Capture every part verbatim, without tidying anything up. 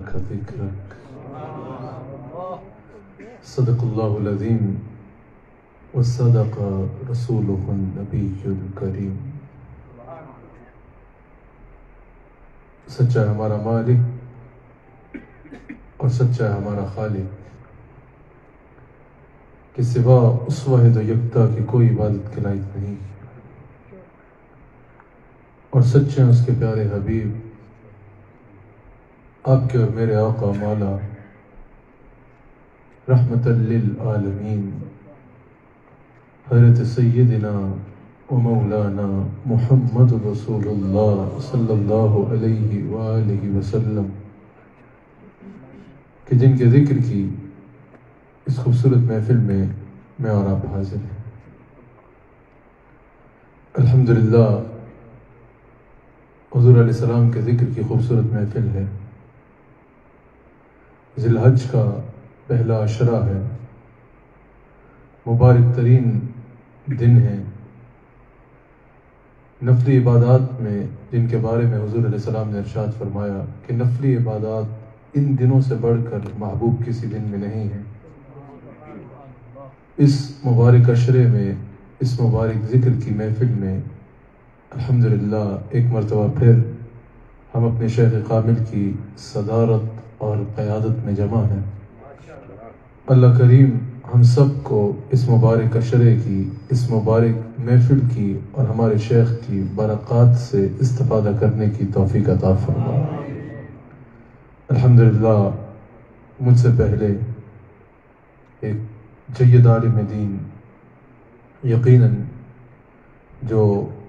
ذکرک صدق اللہ العظیم وصدق رسولہ النبی الکریم۔ سچا ہے ہمارا مالک اور سچا ہے ہمارا خالق کہ سوا اس واحد و یکتا کی کوئی عبادت کے لائق نہیں، اور سچے ہیں اس کے پیارے حبیب آپ کے اور میرے آقا مولا رحمت للعالمین حضرت سیدنا و مولانا محمد رسول اللہ صلی اللہ علیہ وآلہ وسلم کہ جن کے ذکر کی اس خوبصورت محفل میں میں اور آپ حاضر ہیں۔ الحمدللہ حضور علیہ السلام کے ذکر کی خوبصورت محفل ہے۔ ذی الحج کا پہلا عشرہ ہے، مبارک ترین دن ہے۔ نفلی عبادات میں جن کے بارے میں حضور علیہ السلام نے ارشاد فرمایا کہ نفلی عبادات ان دنوں سے بڑھ کر محبوب کسی دن میں نہیں ہے، اس مبارک عشرے میں اس مبارک ذکر کی محفل میں الحمدللہ ایک مرتبہ پھر ہم اپنے شیخ کامل کی صدارت اور قیادت میں جمع ہیں۔ اللہ کریم ہم سب کو اس مبارک عشرے کی، اس مبارک محفل کی اور ہمارے شیخ کی برکات سے استفادہ کرنے کی توفیق عطا فرمائے۔ الحمدللہ مجھ سے پہلے ایک جید عالم دین یقیناً جو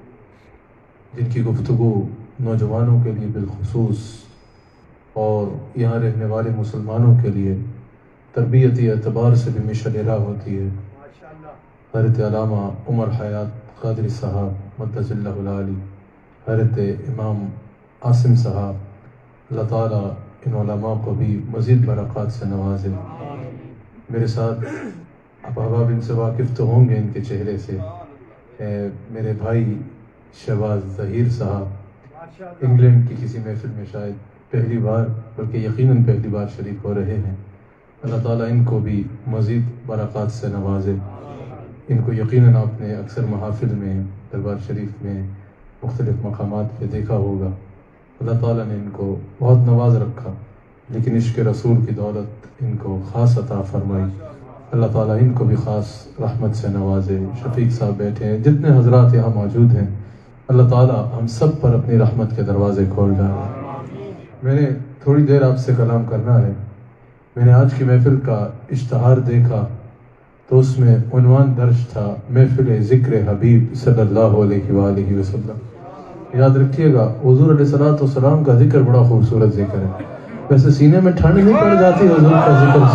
جن کی گفتگو نوجوانوں کے لیے بالخصوص اور یہاں رہنے والے مسلمانوں کے لیے تربیتی اعتبار سے بھی مشعل راہ ہوتی ہے، حضرت علامہ عمر حیات قادری صاحب مدث اللہ العالی، حضرت امام عاصم صاحب، اللہ تعالیٰ ان علماء کو بھی مزید برکات سے نوازے۔ میرے ساتھ اب احباب ان سے واقف تو ہوں گے ان کے چہرے سے، میرے بھائی شہباز ظہیر صاحب انگلینڈ کی کسی محفل میں شاید پہلی بار بلکہ یقیناً پہلی بار شریک ہو رہے ہیں۔ اللہ تعالیٰ ان کو بھی مزید برکات سے نوازے۔ ان کو یقیناً آپ نے اکثر محافل میں، دربار شریف میں، مختلف مقامات پہ دیکھا ہوگا۔ اللہ تعالیٰ نے ان کو بہت نواز رکھا، لیکن عشق رسول کی دولت ان کو خاص عطا فرمائی۔ اللہ تعالیٰ ان کو بھی خاص رحمت سے نوازے۔ شفیق صاحب بیٹھے ہیں، جتنے حضرات یہاں موجود ہیں، اللہ تعالیٰ ہم سب پر اپنی رحمت کے دروازے کھول ڈالے۔ میں نے تھوڑی دیر آپ سے کلام کرنا ہے۔ میں نے آج کی محفل کا اشتہار دیکھا تو اس میں عنوان درج تھا محفل ذکر حبیب صلی اللہ علیہ وآلہ وسلم۔ یاد رکھیے گا حضور علیہ السلام کا ذکر بڑا خوبصورت ذکر ہے۔ ویسے سینے میں ٹھنڈ نہیں پڑ جاتی حضور کا ذکر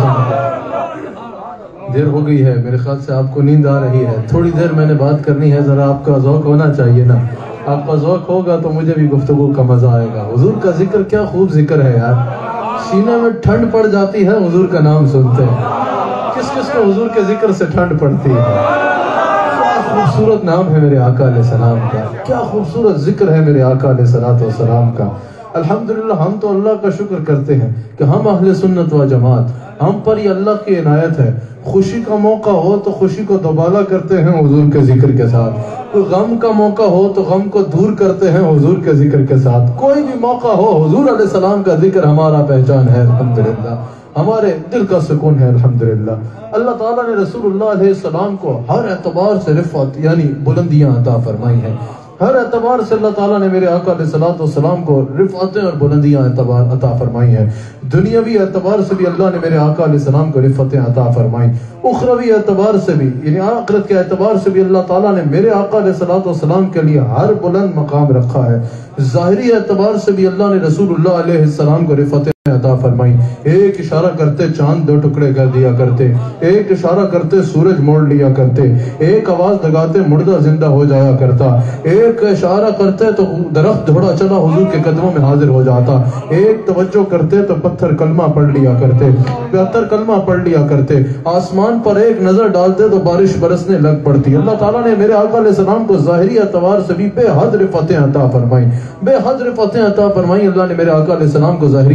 سن؟ دیر ہو گئی ہے، میرے خیال سے آپ کو نیند آ رہی ہے، تھوڑی دیر میں نے بات کرنی ہے، ذرا آپ کا ذوق ہونا چاہیے نا۔ آپ کا ذوق ہوگا تو مجھے بھی گفتگو کا مزہ آئے گا۔ حضور کا ذکر کیا خوب ذکر ہے یار، سینے میں ٹھنڈ پڑ جاتی ہے حضور کا نام سنتے ہیں۔ کس کس کو حضور کے ذکر سے ٹھنڈ پڑتی ہے؟ کیا خوبصورت نام ہے میرے آقا علیہ السلام کا، کیا خوبصورت ذکر ہے میرے آقا علیہ السلام کا۔ الحمدللہ ہم تو اللہ کا شکر کرتے ہیں کہ ہم اہل سنت و جماعت، ہم پر یہ اللہ کی عنایت ہے، خوشی کا موقع ہو تو خوشی کو دوبالا کرتے ہیں حضور کے ذکر کے ساتھ، کوئی غم کا موقع ہو تو غم کو دور کرتے ہیں حضور کے ذکر کے ساتھ، کوئی بھی موقع ہو حضور علیہ السلام کا ذکر ہمارا پہچان ہے۔ الحمدللہ ہمارے دل کا سکون ہے۔ الحمدللہ اللہ تعالیٰ نے رسول اللہ علیہ السلام کو ہر اعتبار سے رفعت یعنی بلندیاں عطا فرمائی ہیں۔ ہر اعتبار سے اللہ تعالیٰ نے میرے آقا علیہ السلام کو رفعتیں اور بلندیاں عطا فرمائی ہیں۔ دنیاوی اعتبار سے بھی اللہ نے میرے آقا علیہ السلام کو رفعتیں عطا فرمائی، اخروی اعتبار سے بھی یعنی آخرت کے اعتبار سے بھی اللہ تعالیٰ نے میرے آقا علیہ السلام کے لیے ہر بلند مقام رکھا ہے۔ ظاہری اعتبار سے بھی اللہ نے رسول اللہ علیہ السلام کو رفعتیں عطا فرمائی۔ ایک اشارہ کرتے چاند دو ٹکڑے کر دیا کرتے، ایک اشارہ کرتے سورج موڑ لیا کرتے، ایک آواز لگاتے مردہ زندہ ہو جایا کرتا، ایک اشارہ کرتے تو درخت جھوڑا چلا حضور کے قدموں میں حاضر ہو جاتا، ایک توجہ کرتے تو پتھر کلمہ پڑھ لیا کرتے، پتھر کلمہ پڑھ لیا کرتے، آسمان پر ایک نظر ڈالتے تو بارش برسنے لگ پڑتی۔ اللہ تعالیٰ نے میرے آقا علیہ السلام کو ظاہری اعتبار سے بھی بے حد رفعتیں عطا فرمائی، بے حد رفعتیں عطا فرمائی۔ اللہ نے میرے آقا علیہ السلام کو ظاہری اعتبار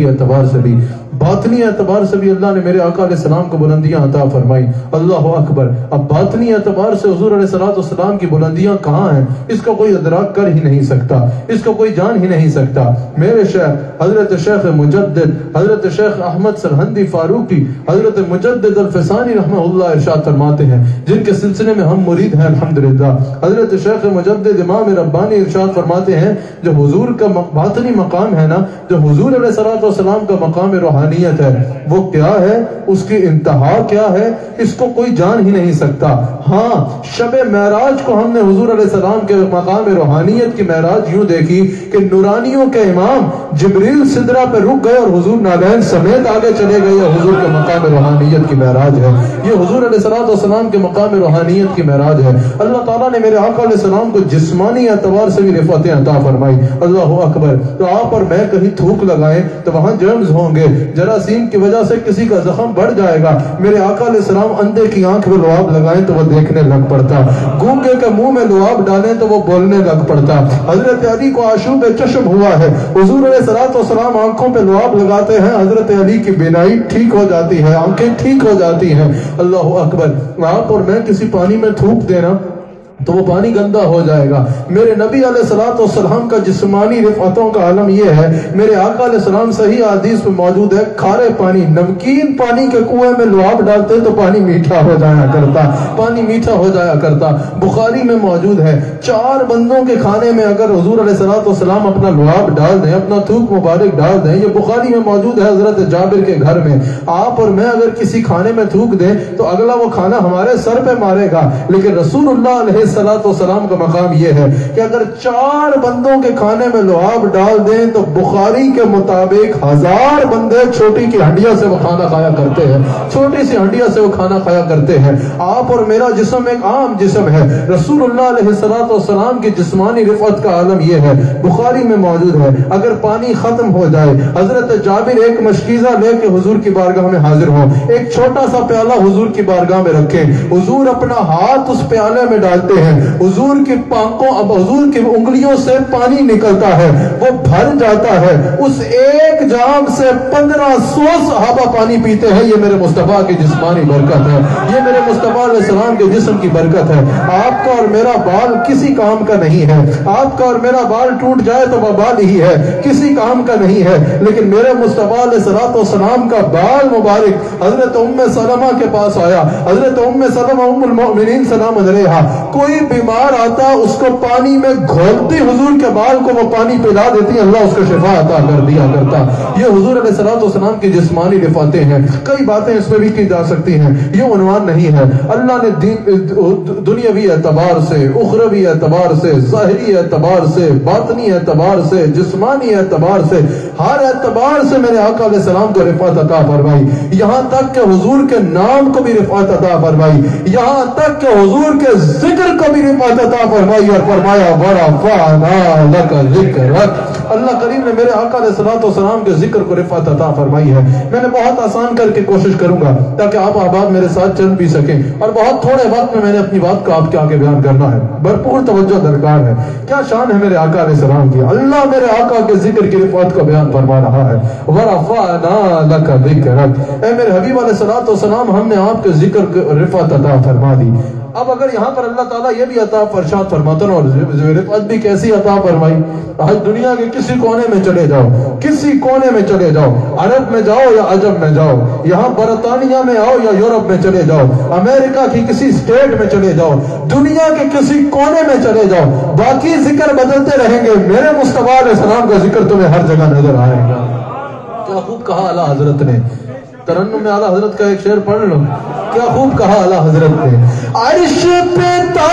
اعتبار سے بھی باطنی اعتبار سے بھی اللہ نے میرے آقا علیہ السلام کو بلندیاں عطا فرمائی. اللہ اکبر. اب باطنی اعتبار سے حضور علیہ السلام کی بلندیاں کہاں ہیں اس کا کوئی ادراک کر ہی نہیں سکتا, اس کا کوئی جان ہی نہیں سکتا. میرے شیخ حضرت شیخ مجدد حضرت شیخ احمد سرہندی فاروقی حضرت مجدد الفسانی رحمہ اللہ ارشاد فرماتے ہیں, جن کے سلسلے میں ہم مرید ہیں الحمدللہ. حضرت شیخ مجدد امام ربانی ارشاد فرماتے ہیں جو حضور کا باطنی مقام ہے نا, جو حضور علیہ السلام کا مقام روحانیت ہے, وہ کیا ہے, اس کی انتہا کیا ہے, اس کو کوئی جان ہی نہیں سکتا. ہاں شب معراج کو ہم نے حضور علیہ السلام کے مقام روحانیت کی معراج یوں دیکھی کہ نورانیوں کے امام جبریل سدرہ پہ رک گئے اور حضور نالین سمیت آگے چلے گئے. یہ حضور کے مقام روحانیت کی معراج ہے, یہ حضور علیہ السلام کے مقام روحانیت کی معراج ہے. اللہ تعالیٰ نے میرے آقا علیہ السلام کو جسمانی اعتبار سے بھی رفعتیں عطا فرمائی. اللہ اکبر. تو آپ اور میں کہیں تھوک لگائیں تو وہاں جرمز ہوں گے, جراثیم کی وجہ سے کسی کا زخم بڑھ جائے گا. میرے آقا علیہ السلام اندھے کی آنکھ میں لعاب لگائیں تو وہ دیکھنے لگ پڑتا, گونگے کے منہ میں لعاب ڈالیں تو وہ بولنے لگ پڑتا. حضرت علی کو آشوب چشم ہوا ہے, حضور علیہ السلام آنکھوں پہ لعاب لگاتے ہیں, حضرت علی کی بینائی ٹھیک ہو جاتی ہے, آنکھیں ٹھیک ہو جاتی ہیں. اللہ اکبر. آپ اور میں کسی پانی میں تھوک دینا تو وہ پانی گندا ہو جائے گا. میرے نبی علیہ الصلوۃ والسلام کا جسمانی رفعتوں کا عالم یہ ہے, میرے آقا علیہ السلام صحیح حدیث میں موجود ہے, کھارے پانی نمکین پانی کے کنویں میں لعاب ڈالتے تو پانی میٹھا ہو جایا کرتا, پانی میٹھا ہو جایا کرتا. بخاری میں موجود ہے, چار بندوں کے کھانے میں اگر حضور علیہ الصلوۃ والسلام اپنا لعاب ڈال دیں, اپنا تھوک مبارک ڈال دیں, یہ بخاری میں موجود ہے حضرت جابر کے گھر میں. آپ اور میں اگر کسی کھانے میں تھوک دیں تو اگلا وہ کھانا ہمارے سر پہ مارے گا, لیکن رسول اللہ علیہ الصلوۃ والسلام کا مقام یہ ہے کہ اگر چار بندوں کے کھانے میں لعاب ڈال دیں تو بخاری کے مطابق ہزار بندے چھوٹی کی ہنڈیا سے وہ کھانا کھایا کرتے ہیں, چھوٹی سی ہنڈیا سے وہ کھانا کھایا کرتے ہیں. آپ اور میرا جسم ایک عام جسم ہے, رسول اللہ علیہ الصلوۃ والسلام کی جسمانی رفعت کا عالم یہ ہے, بخاری میں موجود ہے. اگر پانی ختم ہو جائے, حضرت جابر ایک مشکیزہ لے کے حضور کی بارگاہ میں حاضر ہوں, ایک چھوٹا سا پیالہ حضور کی بارگاہ میں رکھیں, حضور اپنا ہاتھ اس پیالے میں ڈالتے ہیں, حضور کی پاکوں اب حضور کی انگلیوں سے پانی نکلتا ہے, وہ بھر جاتا ہے, اس ایک جام سے پندرہ سو صحابہ پانی پیتے ہیں. یہ میرے مصطفیٰ کی جسمانی برکت ہے, یہ میرے مصطفیٰ علیہ السلام کے جسم کی برکت ہے. آپ کا اور میرا بال کسی کام کا نہیں ہے, آپ کا اور میرا بال ٹوٹ جائے تو وہ بال ہی ہے, کسی کام کا نہیں ہے, لیکن میرے مصطفیٰ علیہ السلام کا بال مبارک حضرت ام سلمہ کے پاس آیا. حضرت ام سلمہ ام المؤمنین سلام علیہا, کوئی بیمار آتا اس کو پانی میں گھولتی حضور کے بال کو وہ پانی پلا دیتی, اللہ اس کو شفا عطا کر دیا کرتا. یہ حضور علیہ الصلوۃ والسلام کی جسمانی رفعتیں ہیں. کئی باتیں اس میں بھی کی جا سکتی ہیں, یہ عنوان نہیں ہے. اللہ نے دین دنیاوی اعتبار سے, اخروی اعتبار سے, ظاہری اعتبار سے, باطنی اعتبار سے, جسمانی اعتبار سے, ہر اعتبار سے میرے آقا علیہ السلام کو رفعت عطا فرمائی. یہاں تک کہ حضور کے نام کو بھی رفعت عطا فرمائی, یہاں تک کہ حضور کے ذکر کو بھی رفعت عطا فرمائی اور فرمایا وَرَفَعْنَا لَكَ ذِكْرَكَ. اللہ کریم نے میرے آقا علیہ الصلوۃ والسلام کے ذکر کو رفعت عطا فرمائی ہے. میں نے بہت آسان کر کے کوشش کروں گا تاکہ آپ احباب میرے ساتھ چل بھی سکیں, اور بہت تھوڑے وقت میں میں نے اپنی بات کو آپ کے آگے بیان کرنا ہے. بھرپور توجہ درکار ہے. کیا شان ہے میرے آقا علیہ السلام کی. اللہ میرے آقا کے ذکر کی رفعت کو بیان فرما رہا ہے. وَرَفَعْنَا لَكَ ذِكْرَكَ. اے میرے حبیب علیہ الصلوۃ والسلام, ہم نے آپ کے ذکر کی رفعت عطا فرما دی. اب اگر یہاں پر اللہ تعالیٰ یہ بھی عطا فرشاد فرماتا اور رفعت بھی کیسی عطا فرمائی. آج دنیا کے کسی کونے میں چلے جاؤ, کسی کونے میں چلے جاؤ, عرب میں جاؤ یا عجم میں جاؤ, یہاں برطانیہ میں آؤ یا یورپ میں چلے جاؤ, امریکہ کی کسی اسٹیٹ میں چلے جاؤ, دنیا کے کسی کونے میں چلے جاؤ, باقی ذکر بدلتے رہیں گے, میرے مصطفیٰ علیہ السلام کا ذکر تمہیں ہر جگہ نظر آئے گا. کیا خوب کہا اعلیٰ حضرت نے. ترنم میں اعلیٰ حضرت کا ایک شعر پڑھ لو. کیا خوب کہا اعلیٰ حضرت نے. عرش پہ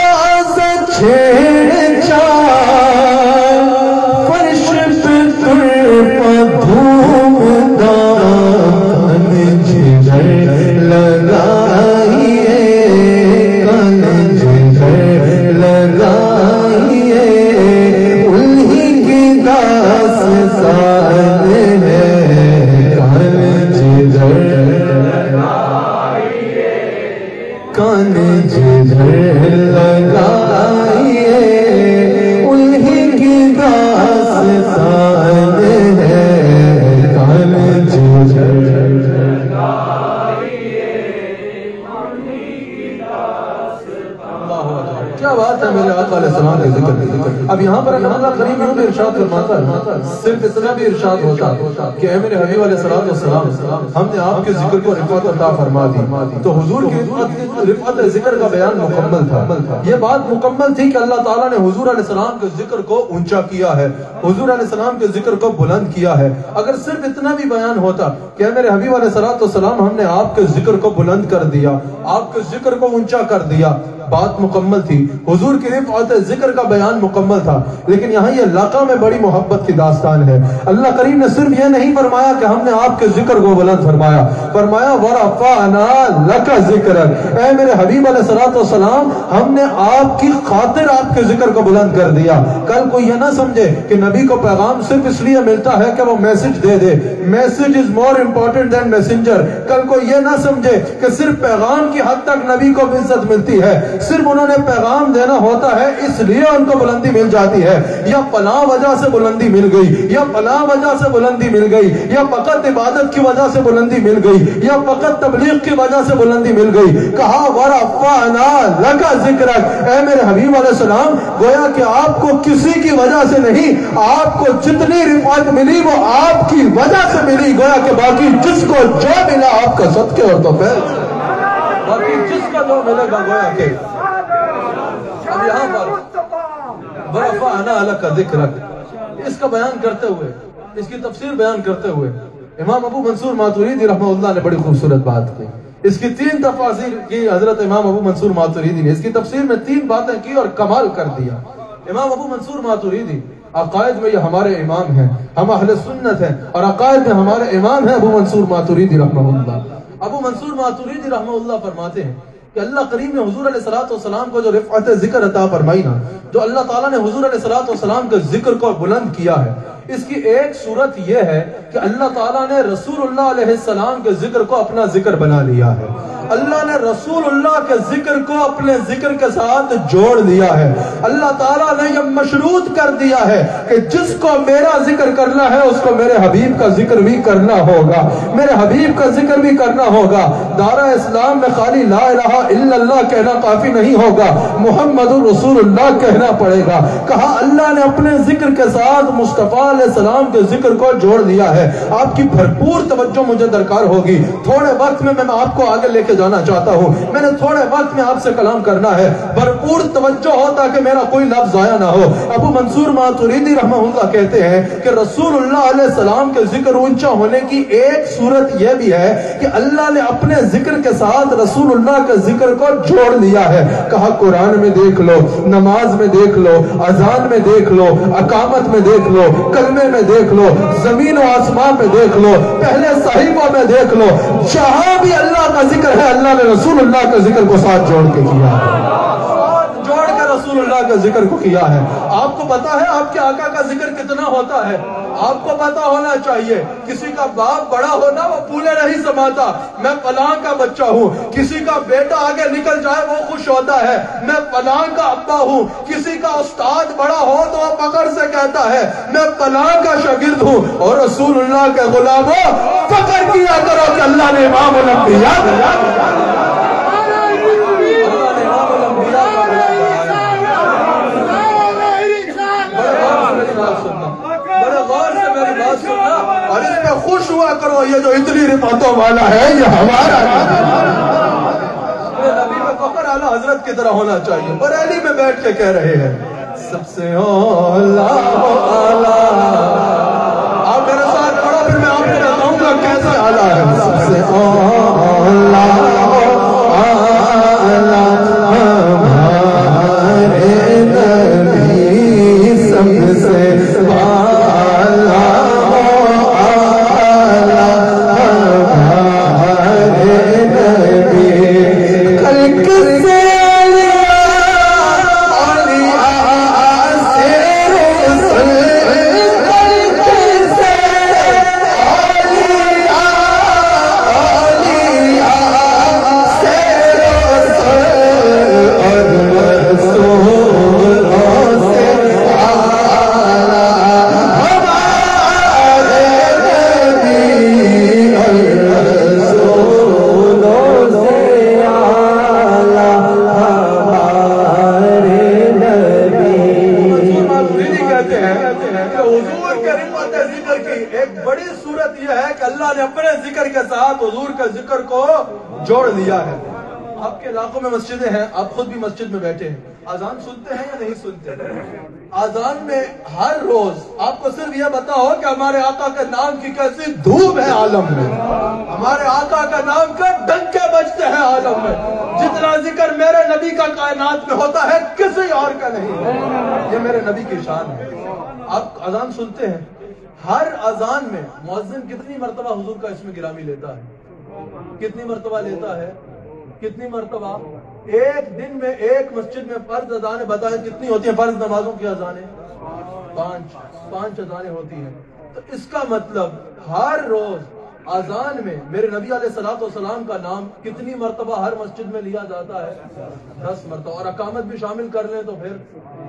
تازہ چھیڑ چار, فرش پہ تر دھوم دان, جدھر لگائیے کان, جدھر لگائیے انہی کی داستان ہے, کان جدھر لگائیے انہی کی میرے آقا علیہ السلام کے ذکر. اب یہاں پر اللہ کریم یوں بھی ارشاد فرماتا ہے, صرف اتنا بھی ارشاد ہوتا کہ اے میرے حبیب علیہ السلام ہم نے آپ کے ذکر کو رفعت عطا فرما دی, تو حضور کی رفعت ذکر کا بیان مکمل تھا. یہ بات مکمل تھی کہ اللہ تعالیٰ نے حضور علیہ السلام کے ذکر کو اونچا کیا ہے, حضور علیہ السلام کے ذکر کو بلند کیا ہے. اگر صرف اتنا بھی بیان ہوتا کہ اے میرے حبیب علیہ السلام ہم نے آپ کے ذکر کو بلند کر دیا, آپ کے ذکر کو اونچا کر دیا, بات مکمل تھی. حضور کی رفعت ذکر کا بیان مکمل تھا. لیکن یہاں یہ لقا میں بڑی محبت کی داستان ہے. اللہ کریم نے صرف یہ نہیں فرمایا کہ ہم نے آپ کے ذکر کو بلند فرمایا, فرمایا ورفعنا لک ذکرک, اے میرے حبیب علیہ السلام ہم نے آپ کی خاطر آپ کے ذکر کو بلند کر دیا. کل کوئی یہ نہ سمجھے کہ نبی کو پیغام صرف اس لیے ملتا ہے کہ وہ میسج دے دے, message is more important than messenger. کل کوئی یہ نہ سمجھے کہ صرف پیغام کی حد تک نبی کو عزت ملتی ہے, صرف انہوں نے پیغام دینا ہوتا ہے اس لیے ان کو بلندی مل جاتی ہے, یا فلاں وجہ سے بلندی مل گئی, یا فلاں وجہ سے بلندی مل گئی, یا فقط عبادت کی وجہ سے بلندی مل گئی, یا فقط تبلیغ کی وجہ سے بلندی مل گئی. کہا ورفعنا لک ذکرک, اے میرے حبیب علیہ السلام گویا کہ آپ کو کسی کی وجہ سے نہیں, آپ کو جتنی رفعت ملی وہ آپ کی وجہ سے ملی. گویا کہ باقی جس کو جو ملا آپ کا صدقے اور توفیل, باقی جس کا جو ملے گا گویا کہ. اب یہاں پر ورفعنا لک ذکرک, اس کا بیان کرتے ہوئے, اس کی تفسیر بیان کرتے ہوئے امام ابو منصور ماتوریدی رحمہ اللہ نے بڑی خوبصورت بات کی. اس کی تین تفاسیر کی حضرت امام ابو منصور ماتوریدی نے, اس کی تفسیر میں تین باتیں کی اور کمال کر دیا. امام ابو منصور ماتوریدی عقائد میں یہ ہمارے امام ہیں, ہم اہل سنت ہیں, اور عقائد میں ہمارے امام ہیں ابو منصور ماتوریدی رحمہ اللہ. ابو منصور ماتوریدی رحمہ اللہ فرماتے ہیں کہ اللہ کریم نے حضور علیہ السلام کو جو رفعت ذکر عطا فرمائی نا, جو اللہ تعالیٰ نے حضور علیہ السلام کے ذکر کو بلند کیا ہے, اس کی ایک صورت یہ ہے کہ اللہ تعالیٰ نے رسول اللہ علیہ السلام کے ذکر کو اپنا ذکر بنا لیا ہے. اللہ نے رسول اللہ کے ذکر کو اپنے ذکر کے ساتھ جوڑ لیا ہے. اللہ تعالیٰ نے یہ مشروط کر دیا ہے کہ جس کو میرا ذکر کرنا ہے اس کو میرے حبیب کا ذکر بھی کرنا ہوگا, میرے حبیب کا ذکر بھی کرنا ہوگا. دارہ اسلام میں خالی لا الہ الا اللہ کہنا کافی نہیں ہوگا, محمد رسول اللہ کہنا پڑے گا. کہا اللہ نے اپنے ذکر کے ساتھ مصطفیٰ علیہ السلام کے ذکر کو جوڑ دیا ہے. آپ کی بھرپور توجہ مجھے درکار ہوگی. تھوڑے وقت میں میں آپ کو آگے لے کے جانا چاہتا ہوں, میں نے تھوڑے وقت میں آپ سے کلام کرنا ہے, بھرپور توجہ ہو تاکہ میرا کوئی لفظ ضائع نہ ہو. ابو منصور ماتوریدی رحمہ اللہ کہتے ہیں کہ رسول اللہ علیہ السلام کے ذکر اونچا ہونے کی ایک صورت یہ بھی ہے کہ اللہ نے اپنے ذکر کے ساتھ رسول اللہ کے ذکر کو جوڑ لیا ہے. کہا قرآن میں دیکھ لو, نماز میں دیکھ لو, اذان میں دیکھ لو, اقامت میں دیکھ لو, کلمے میں دیکھ لو, زمین و آسمان میں دیکھ لو, پہلے صحیفوں میں دیکھ لو, جہاں بھی اللہ کا ذکر ہے اللہ نے رسول اللہ کے ذکر کو ساتھ جوڑ کے کیا ہے, جوڑ کے رسول اللہ کے ذکر کو کیا ہے. آپ کو پتا ہے آپ کے آقا کا ذکر کتنا ہوتا ہے, آپ کو پتا ہونا چاہیے. کسی کا باپ بڑا ہونا وہ پھولے نہیں سماتا, میں فلاں کا بچہ ہوں. کسی کا بیٹا آگے نکل جائے وہ خوش ہوتا ہے, میں فلاں کا ابا ہوں. کسی کا استاد بڑا ہو تو وہ فخر سے کہتا ہے میں فلاں کا شاگرد ہوں. اور رسول اللہ کے غلاموں فخر کیا کرو کہ اللہ نے امام الانبیاء اور اس میں خوش ہوا کرو, یہ جو اتنی رفعتوں والا ہے یہ ہمارا نبی میں فخر اعلیٰ حضرت کی طرح ہونا چاہیے. بریلی میں بیٹھ کے کہہ رہے ہیں سب سے اعلیٰ اعلیٰ. آپ میرے ساتھ پڑھو پھر میں آپ کو بتاؤں گا کیسے اعلیٰ ہے. سب سے اعلیٰ اعلیٰ ہمارے نبی سب سے نے اپنے ذکر کے ساتھ حضور کے ذکر کو جوڑ دیا ہے۔ آپ کے علاقوں میں مسجدیں ہیں، آپ خود بھی مسجد میں بیٹھے ہیں، اذان سنتے ہیں یا نہیں سنتے؟ اذان میں ہر روز آپ کو صرف یہ بتا ہو کہ ہمارے آقا کے نام کی کیسی دھوم ہے عالم میں، ہمارے آقا کا نام کا ڈنکے بجتے ہیں عالم میں، جتنا ذکر میرے نبی کا کائنات میں ہوتا ہے کسی اور کا نہیں، یہ میرے نبی کی شان ہے۔ آپ اذان سنتے ہیں، ہر اذان میں مؤذن کتنی مرتبہ حضور کا اسم گرامی لیتا ہے؟ کتنی مرتبہ لیتا ہے؟ کتنی مرتبہ؟ ایک دن میں ایک مسجد میں فرض اذانیں بتائیں کتنی ہوتی ہیں؟ فرض نمازوں کی اذانیں پانچ پانچ اذانیں ہوتی ہیں۔ تو اس کا مطلب ہر روز اذان میں میرے نبی علیہ الصلوۃ والسلام کا نام کتنی مرتبہ ہر مسجد میں لیا جاتا ہے؟ دس مرتبہ، اور اقامت بھی شامل کر لیں تو پھر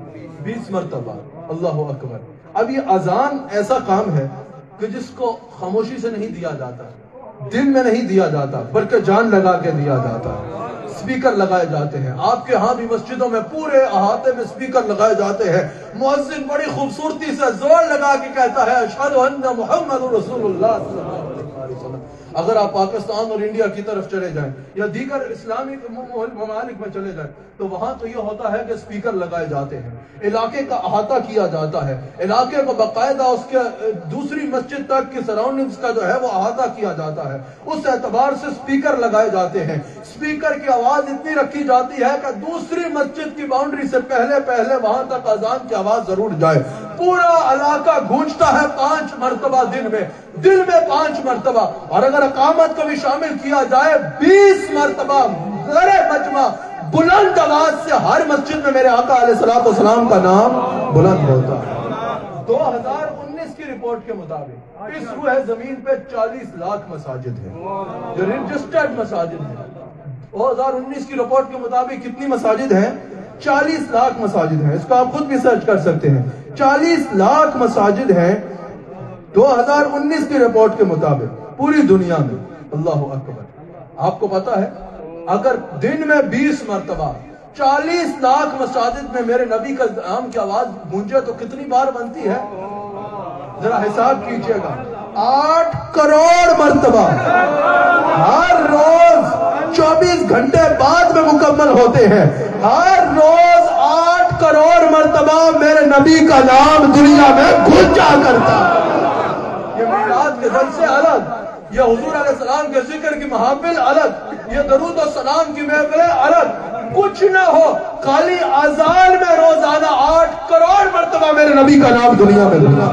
بیس مرتبہ۔ اللہ اکبر۔ اب یہ اذان ایسا کام ہے کہ جس کو خاموشی سے نہیں دیا جاتا، دل میں نہیں دیا جاتا، بلکہ جان لگا کے دیا جاتا ہے۔ سپیکر لگائے جاتے ہیں، آپ کے ہاں بھی مسجدوں میں پورے احاطے میں سپیکر لگائے جاتے ہیں، مؤذن بڑی خوبصورتی سے زور لگا کے کہتا ہے اشہد ان محمد رسول اللہ صلی اللہ علیہ وسلم۔ اگر آپ پاکستان اور انڈیا کی طرف چلے جائیں یا دیگر اسلامی ممالک میں چلے جائیں تو وہاں تو یہ ہوتا ہے کہ سپیکر لگائے جاتے ہیں، علاقے کا احاطہ کیا جاتا ہے، علاقے کو باقاعدہ اس کے دوسری مسجد تک کی سراؤنڈنگز کا جو ہے وہ احاطہ کیا جاتا ہے، اس اعتبار سے سپیکر لگائے جاتے ہیں۔ سپیکر کی آواز اتنی رکھی جاتی ہے کہ دوسری مسجد کی باؤنڈری سے پہلے پہلے وہاں تک اذان کی آواز ضرور جائے۔ پورا علاقہ گونجتا ہے پانچ مرتبہ دن میں، دل میں پانچ مرتبہ، اور اگر اقامت کو بھی شامل کیا جائے بیس مرتبہ غرے مجمع بلند آواز سے ہر مسجد میں میرے آقا علیہ الصلوۃ والسلام کا نام بلند ہوتا ہے۔ دو ہزار انیس کی رپورٹ کے مطابق اس روح زمین پہ چالیس لاکھ مساجد ہیں جو رجسٹرڈ مساجد ہیں۔ دو ہزار انیس کی رپورٹ کے مطابق کتنی مساجد ہیں؟ چالیس لاکھ مساجد ہیں۔ اس کو آپ خود بھی سرچ کر سکتے ہیں، چالیس لاکھ مساجد ہیں دو ہزار انیس کی رپورٹ کے مطابق پوری دنیا میں۔ اللہ اکبر۔ آپ کو پتا ہے اگر دن میں بیس مرتبہ چالیس لاکھ مساجد میں میرے نبی کا نام کی آواز گونجے تو کتنی بار بنتی ہے؟ ذرا حساب کیجئے گا، آٹھ کروڑ مرتبہ ہر روز چوبیس گھنٹے بعد میں مکمل ہوتے ہیں۔ ہر روز آٹھ کروڑ مرتبہ میرے نبی کا نام دنیا میں گونجا کرتا۔ یہ میلاد کے جلسے الگ، یہ حضور علیہ السلام کے ذکر کی محافل الگ، یہ درود و سلام کی محفلیں الگ، کچھ نہ ہو خالی اذان میں روزانہ آٹھ کروڑ مرتبہ میرے نبی کا نام دنیا میں گونجا۔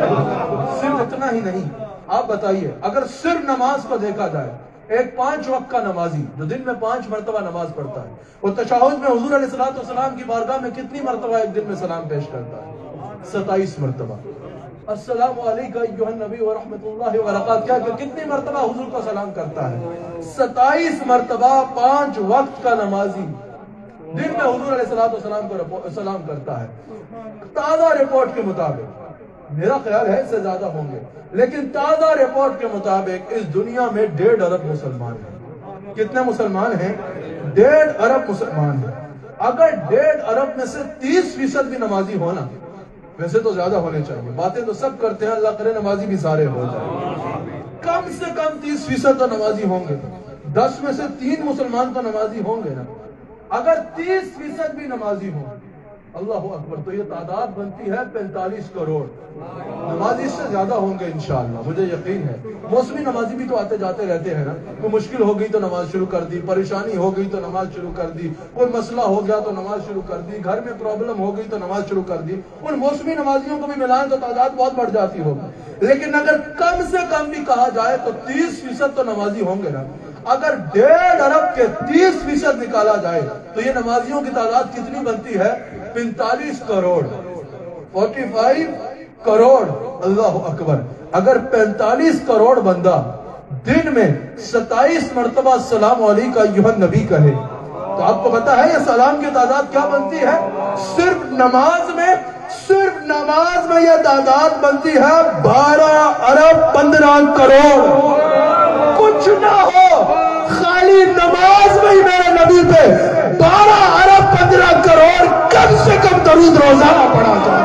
صرف اتنا ہی نہیں، آپ بتائیے اگر صرف نماز کو دیکھا جائے، ایک پانچ وقت کا نمازی جو دن میں پانچ مرتبہ نماز پڑھتا ہے وہ تشہد میں حضور علیہ الصلوۃ والسلام کی بارگاہ میں کتنی مرتبہ ایک دن میں سلام پیش کرتا ہے؟ ستائیس مرتبہ۔ السلام علیکم ایھا النبی ورحمۃ اللہ وبرکاتہ کیا کہ کتنی مرتبہ حضور کو سلام کرتا ہے؟ ستائیس مرتبہ پانچ وقت کا نمازی دن میں حضور علیہ الصلوۃ والسلام کو سلام کرتا ہے۔ تازہ رپورٹ کے مطابق، میرا خیال ہے اس سے زیادہ ہوں گے، لیکن تازہ رپورٹ کے مطابق اس دنیا میں ڈیڑھ ارب مسلمان ہیں۔ کتنے مسلمان ہیں؟ ڈیڑھ ارب مسلمان ہیں۔ اگر ڈیڑھ ارب میں سے تیس فیصد بھی نمازی ہونا، ویسے تو زیادہ ہونے چاہیے، باتیں تو سب کرتے ہیں، اللہ کرے نمازی بھی سارے ہو جائیں، کم سے کم تیس فیصد تو نمازی ہوں گے، دس میں سے تین مسلمان تو نمازی ہوں گے نا۔ اگر تیس فیصد بھی نمازی ہوں، اللہ اکبر، تو یہ تعداد بنتی ہے پینتالیس کروڑ۔ نمازی اس سے زیادہ ہوں گے انشاءاللہ، مجھے یقین ہے۔ موسمی نمازی بھی تو آتے جاتے رہتے ہیں نا، کوئی مشکل ہو گئی تو نماز شروع کر دی، پریشانی ہو گئی تو نماز شروع کر دی، کوئی مسئلہ ہو گیا تو نماز شروع کر دی، گھر میں پرابلم ہو گئی تو نماز شروع کر دی۔ ان موسمی نمازیوں کو بھی ملائیں تو تعداد بہت بڑھ جاتی ہوگی، لیکن اگر کم سے کم بھی کہا جائے تو تیس فیصد تو نمازی ہوں گے نا۔ اگر ڈیڑھ ارب کے تیس فیصد نکالا جائے تو یہ نمازیوں کی تعداد کتنی بنتی ہے؟ پینتالیس کروڑ، فورٹی فائیو کروڑ۔ اللہ اکبر۔ اگر پینتالیس کروڑ بندہ دن میں ستائیس مرتبہ السلام علیکم ایھا النبی کہے تو آپ کو پتا ہے یہ سلام کی تعداد کیا بنتی ہے؟ صرف نماز میں صرف نماز میں یہ تعداد بنتی ہے بارہ ارب پندرہ کروڑ۔ کچھ نہ ہو خالی نماز میں ہی میرے نبی پہ بارہ ارب پندرہ کروڑ کم سے کم درود روزانہ پڑھا جائے۔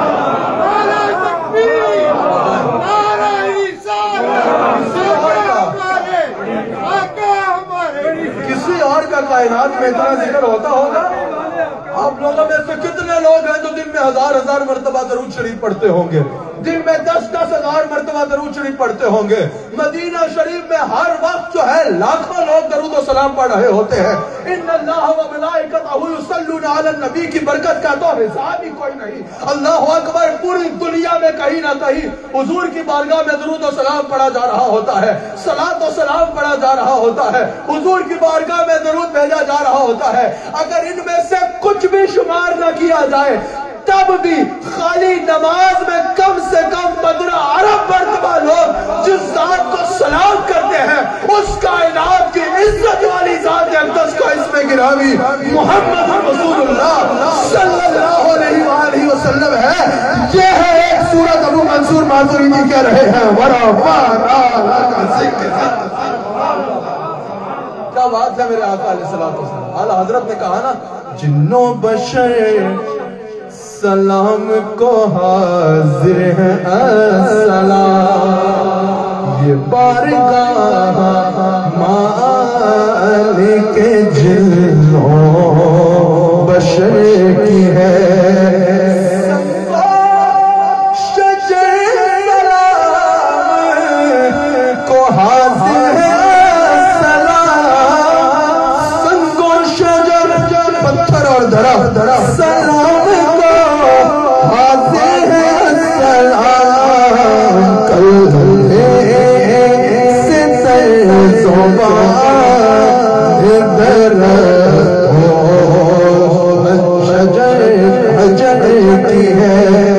کائنات میں اتنا ذکر ہوتا ہوگا؟ آپ لوگوں میں سے کتنے لوگ ہیں جو دن میں ہزار ہزار مرتبہ درود شریف پڑھتے ہوں گے، دن میں دس دس ہزار مرتبہ درود شریف پڑھتے ہوں گے؟ مدینہ شریف میں ہر وقت جو ہے لاکھوں لوگ درود و سلام پڑھ رہے ہوتے ہیں۔ ان اللہ و ملائکتہ یصلون علی النبی کی برکت کا تو حساب ہی کوئی نہیں۔ اللہ اکبر، پوری دنیا میں کہیں نہ کہیں حضور کی بارگاہ میں درود و سلام پڑھا جا رہا ہوتا ہے، صلاۃ و سلام پڑھا جا رہا ہوتا ہے، حضور کی بارگاہ میں درود بھیجا جا رہا ہوتا ہے۔ اگر ان میں سے کچھ بھی شمار نہ کیا جائے تب بھی خالی نماز میں کم سے کم پندرہ ارب مرتبہ لوگ جس ذات کو سلام کرتے ہیں اس کائنات کی عزت والی ذات اقدس کا اسم گرامی محمد رسول اللہ صلی اللہ علیہ وآلہ وسلم ہے۔ یہ ہے ایک سورت ابو منصور ماتریدی کہہ رہے ہیں وَرَفَعْنَا لَكَ ذِكْرَكَ۔ کیا بات ہے میرے آقا علیہ السلام۔ اعلیٰ حضرت نے کہا نا، جن و بشر سلام کو حاضر ہے السلام، یہ بارگاہ مالک جن و بشر کی ہے۔ سلام کو حاضر ہے السلام، کلے سے تر زبان درخت ہو شجر حجر کی ہے۔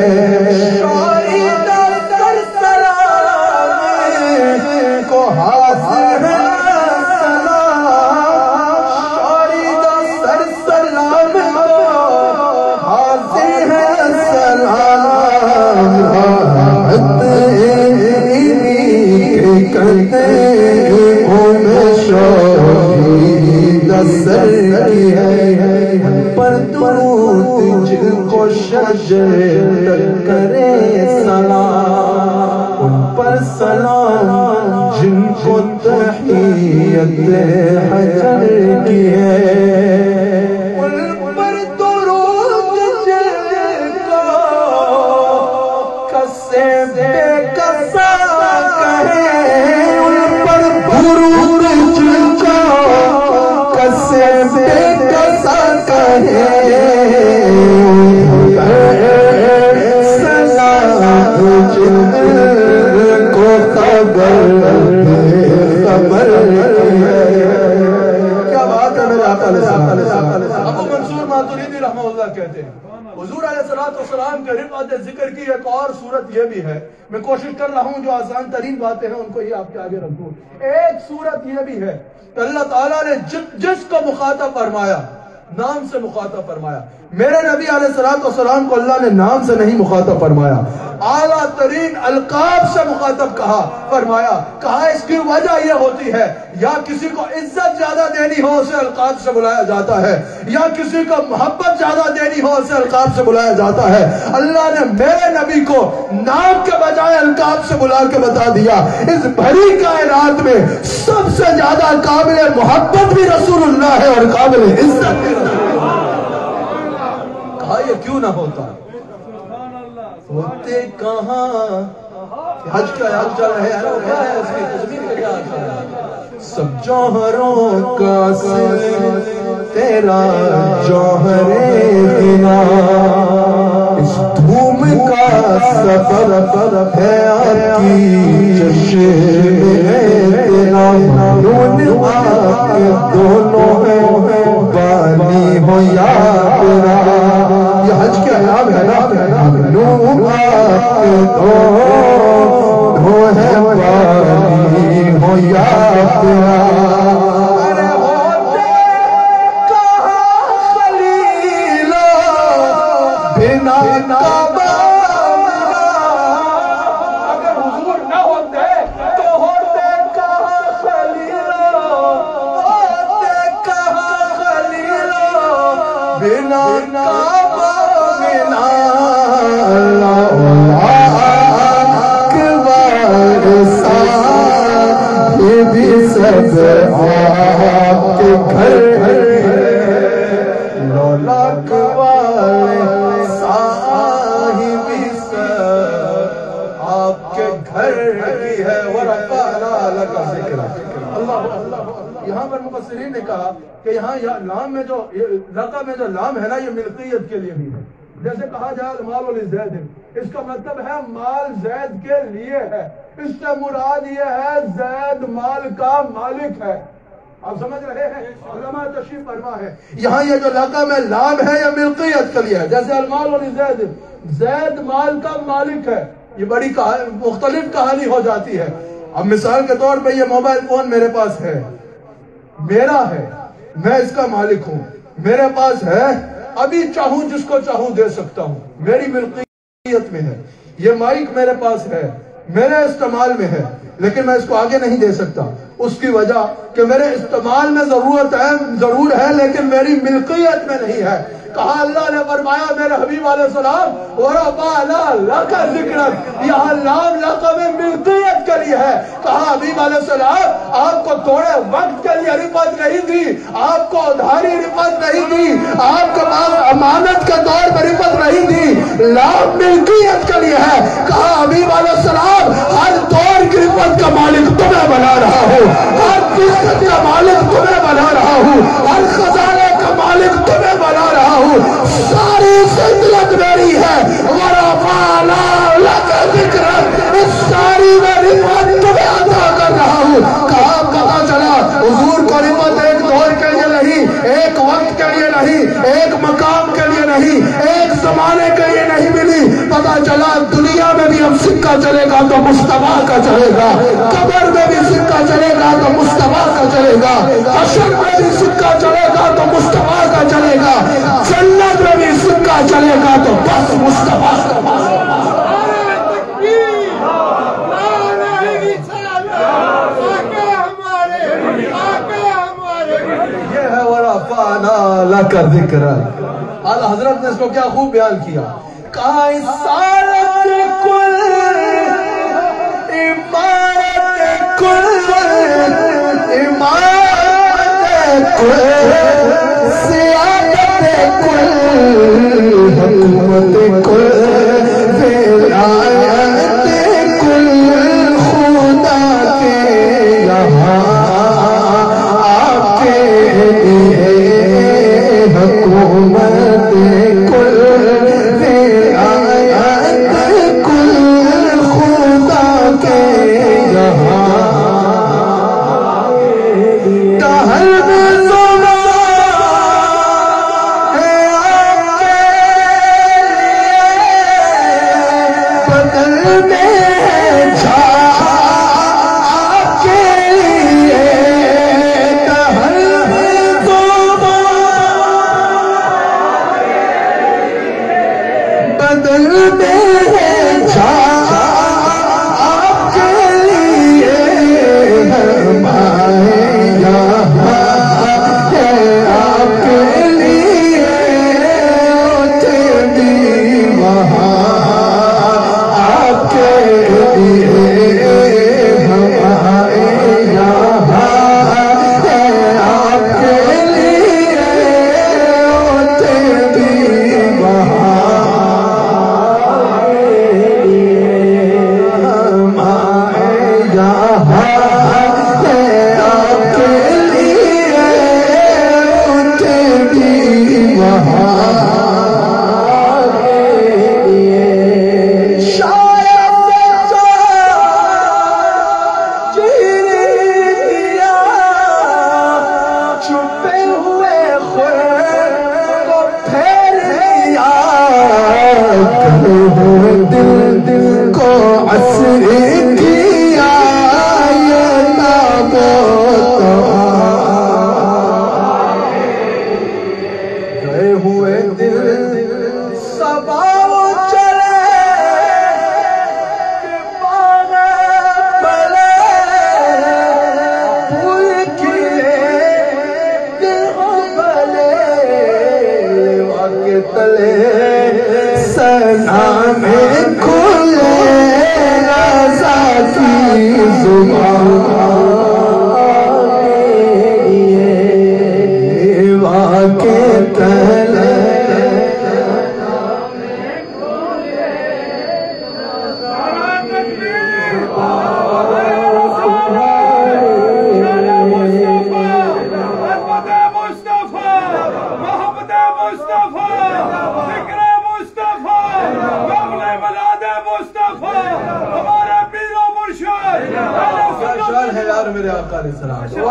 شاہد در سلام کو حاضر ہے پر درود جن کو شجر کرے سلام، ان پر سلام جن کو تحیت حجر کی ہے۔ ان پر درود جن کو کسے بے کسا کہے، ان پر درود جن کو کسے بے کسا کہے، سلام جن کو خبر خبر ہے۔ کیا بات ہے میرے آقا علیہ السلام۔ ابو منصور ماتریدی رحمہ اللہ کہتے ہیں حضور علیہ السلام کے رفعت ذکر کی ایک اور صورت یہ بھی ہے، میں کوشش کر رہا ہوں جو آسان ترین باتیں ہیں ان کو یہ آپ کے آگے رکھوں۔ ایک صورت یہ بھی ہے کہ اللہ تعالیٰ نے جس کو مخاطب فرمایا نام سے مخاطب فرمایا۔ میرے نبی علیہ السلام کو اللہ نے نام سے نہیں مخاطب فرمایا، اعلیٰ ترین القاب سے مخاطب کہا فرمایا۔ کہا اس کی وجہ یہ ہوتی ہے یا کسی کو عزت زیادہ دینی ہو اسے القاب سے بلایا جاتا ہے، یا کسی کو محبت زیادہ دینی ہو اسے القاب سے بلایا جاتا ہے۔ اللہ نے میرے نبی کو نام کے بجائے القاب سے بلا کے بتا دیا اس بھری کائنات میں سب سے زیادہ قابل محبت بھی رسول اللہ ہے اور قابل عزت بھی رسول اللہ۔ کہا یہ کیوں نہ ہوتا؟ ہوتے کہاں حج کا حج چل رہے ہیں اس کی تجمیر کے کیا سب جوہروں کا سر تیرا جوہر غنا، اس دھوم کا سبب ہے آپ کی چشم تیرا، نون آپ دونوں بانی ہو یا تیرا۔ یہ حج کے ایام ہے نا، نون آپ دونوں ہے بانی ہو یا تیرا۔ اگر حضور نہ ہوتے تو ہوتے کہاں خلیلو، ہوتے کہاں خلیلو، بنا کعبہ بنا اللہ اکبر صاحب سب آپ کے گھر اللہ یہاں پر مفسرین نے کہا کہ یہاں لام میں جو لقب میں جو لام ہے نا یہ ملکیت کے لیے بھی ہے. جیسے کہا جائے المال لزید، اس کا مطلب ہے مال زید کے لیے ہے. اس سے مراد یہ ہے زید مال کا مالک ہے. آپ سمجھ رہے ہیں؟ علماء تشریف فرما ہے یہاں یہ جو لقب میں لام ہے یہ ملکیت کے لیے ہے. جیسے المال لزید، زید مال کا مالک ہے. یہ بڑی مختلف کہانی ہو جاتی ہے. اب مثال کے طور پہ یہ موبائل فون میرے پاس ہے، میرا ہے، میں اس کا مالک ہوں، میرے پاس ہے، ابھی چاہوں جس کو چاہوں دے سکتا ہوں، میری ملکیت میں ہے. یہ مائک میرے پاس ہے، میرے استعمال میں ہے، لیکن میں اس کو آگے نہیں دے سکتا. اس کی وجہ کہ میرے استعمال میں ضرورت ہے ضرور ہے لیکن میری ملکیت میں نہیں ہے. کہا اللہ نے فرمایا میرے حبیب علیہ السلام وَرَفَعْنَا لَكَ ذِكْرَكَ، یہاں لام لقب ملکیت کے لیے ہے. کہا حبیب علیہ السلام آپ کو تھوڑے وقت کے لیے رفت نہیں دی، آپ کو ادھاری رفت نہیں دی، آپ کے پاس امانت کے طور پر رفت نہیں دی، لام ملکیت کے لیے ہے. کہا حبیب علیہ السلام ہر دور کی رفت کا مالک تمہیں بنا رہا ہوں، ہر قسمت کا مالک تمہیں بنا رہا ہوں، ہر خزانے کا مالک تمہیں بنا رہا ہوں. ساری زندگی میری ہے. وَرَفَعْنَا لَكَ ذِكْرَكَ، اس ساری میں رفت تمہیں عطا کر رہا ہوں. کہاں پتا چلا حضور کو رفت ایک دور کے لیے نہیں، ایک وقت کے لیے نہیں، ایک مقام کے لیے نہیں، ایک زمانے کے لیے نہیں ملی. پتا چلا دنیا میں بھی اب سکہ چلے گا تو مصطفیٰ کا چلے گا، قبر میں بھی سکہ چلے گا تو مصطفیٰ کا چلے گا، حشر میں بھی سکہ چلے گا تو مصطفیٰ کا چلے گا، جنت میں بھی سکہ چلے گا تو بس مصطفیٰ کا. یہ ہے وَرَفَعْنَا لَكَ ذِكْرَكَ. اعلیٰ حضرت نے اس کو کیا خوب بیان کیا. کہا سالت کل عمارت کل عمارت کل سیادت کل حکومت کل ولایت کل خدا کے یہاں آپ کے لیے حکومت کل ولایت کل خدا کے یہاں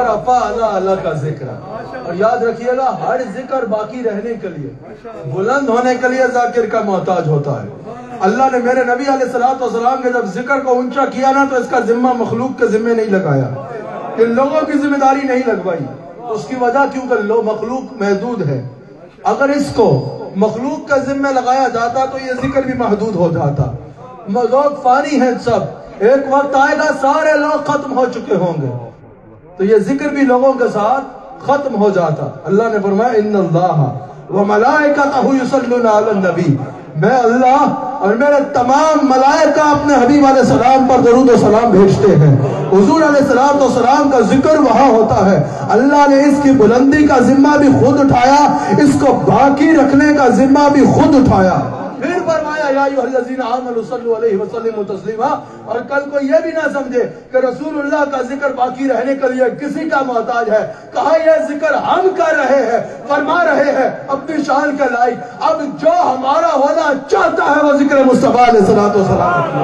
وَرَفَعْنَا لَكَ ذِكْرَ. اور یاد رکھیے گا ہر ذکر باقی رہنے کے لیے، بلند ہونے کے لیے ذاکر کا محتاج ہوتا ہے. اللہ نے میرے نبی علیہ الصلوۃ والسلام کے جب ذکر کو اونچا کیا نا تو اس کا ذمہ مخلوق کے ذمہ نہیں لگایا، کہ لوگوں کی ذمہ داری نہیں لگوائی. اس کی وجہ کیونکہ لو مخلوق محدود ہے. اگر اس کو مخلوق کا ذمہ لگایا جاتا تو یہ ذکر بھی محدود ہو جاتا. لوگ فانی ہیں سب، ایک وقت آئے گا سارے لوگ ختم ہو چکے ہوں گے تو یہ ذکر بھی لوگوں کے ساتھ ختم ہو جاتا. اللہ نے فرمایا ان اللہ وملائکتہ یصلون علی النبی، میں اللہ اور میرے تمام ملائکہ اپنے حبیب علیہ السلام پر درود و سلام بھیجتے ہیں. حضور علیہ السلام کا ذکر وہاں ہوتا ہے. اللہ نے اس کی بلندی کا ذمہ بھی خود اٹھایا، اس کو باقی رکھنے کا ذمہ بھی خود اٹھایا. پھر فرمایا یا ایھا الذین آمنوا صلوا علیہ وسلموا تسلیما. اور کل کو یہ بھی نہ سمجھے کہ رسول اللہ کا ذکر باقی رہنے کے لیے کسی کا محتاج ہے. کہا یہ ذکر ہم کر رہے ہیں، فرما رہے ہیں اپنی شان کے لائق. اب جو ہمارا ہونا چاہتا ہے وہ ذکر مصطفیٰ علیہ الصلوۃ والسلام.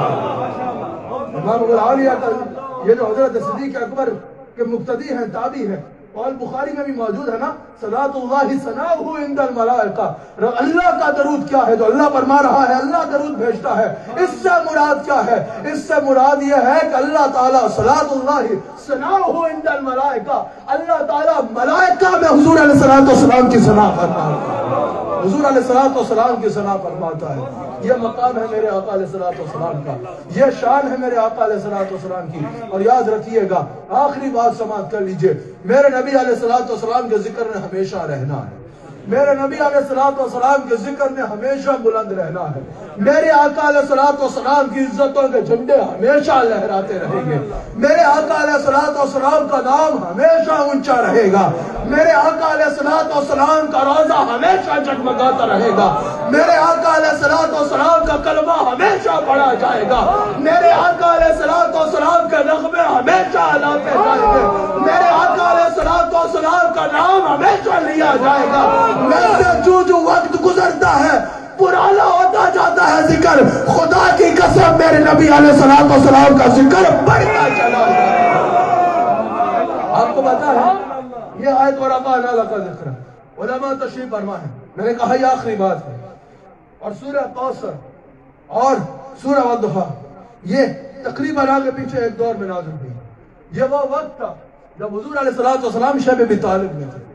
امام العالیہ کا یہ جو حضرت صدیق اکبر کے مقتدی ہیں، تابعی ہیں، اور بخاری میں بھی موجود ہے نا، صلاۃ اللہ ثناؤہ عند الملائکہ. اللہ کا درود کیا ہے؟ جو اللہ فرما رہا ہے اللہ درود بھیجتا ہے. اس سے مراد کیا ہے؟ اس سے مراد یہ ہے کہ اللہ تعالیٰ صلاۃ اللہ ثناؤہ عند الملائکہ، اللہ تعالیٰ ملائکہ میں حضور علیہ الصلوۃ والسلام کی ثنا فرماتا ہے، حضور علیہ الصلوۃ والسلام کی ثنا فرماتا ہے. یہ مقام ہے میرے آقا علیہ الصلوۃ والسلام کا، یہ شان ہے میرے آقا علیہ الصلوۃ والسلام کی. اور یاد رکھیے گا آخری بات سماعت کر لیجئے، میرے نبی علیہ الصلوۃ والسلام کے ذکر نے ہمیشہ رہنا ہے. میرے نبی علیہ الصلوۃ والسلام کے ذکر نے ہمیشہ بلند رہنا ہے. میرے آقا علیہ الصلوۃ والسلام کی عزتوں کے جھنڈے ہمیشہ لہراتے رہیں گے. میرے آقا علیہ الصلوۃ والسلام کا نام ہمیشہ اونچا رہے گا. میرے آقا علیہ الصلوۃ والسلام کا روضہ ہمیشہ جگمگاتا رہے گا. میرے آقا علیہ الصلوۃ والسلام کا کلمہ ہمیشہ پڑھا جائے گا. میرے آقا علیہ الصلوۃ والسلام کے نغمے ہمیشہ لاتے جائیں گے. میرے آقا علیہ الصلوۃ والسلام کا نام ہمیشہ لیا جائے گا. میں سے جو جو وقت گزرتا ہے پرانا ہوتا جاتا ہے ذکر. خدا کی قسم میرے نبی علیہ الصلوۃ والسلام کا ذکر بڑھتا چلا جائے. آپ کو پتا ہے یہ آیت وَرَفَعْنَا لَكَ ذِكْرَ علماء تشریح فرما ہے. میں نے کہا یہ آخری بات ہے. اور سورہ کوثر اور سورہ والضحیٰ یہ تقریباً آگے پیچھے ایک دور میں نازل ہوئی. یہ وہ وقت تھا جب حضور علیہ الصلوۃ والسلام شب ابی طالب میں تھے.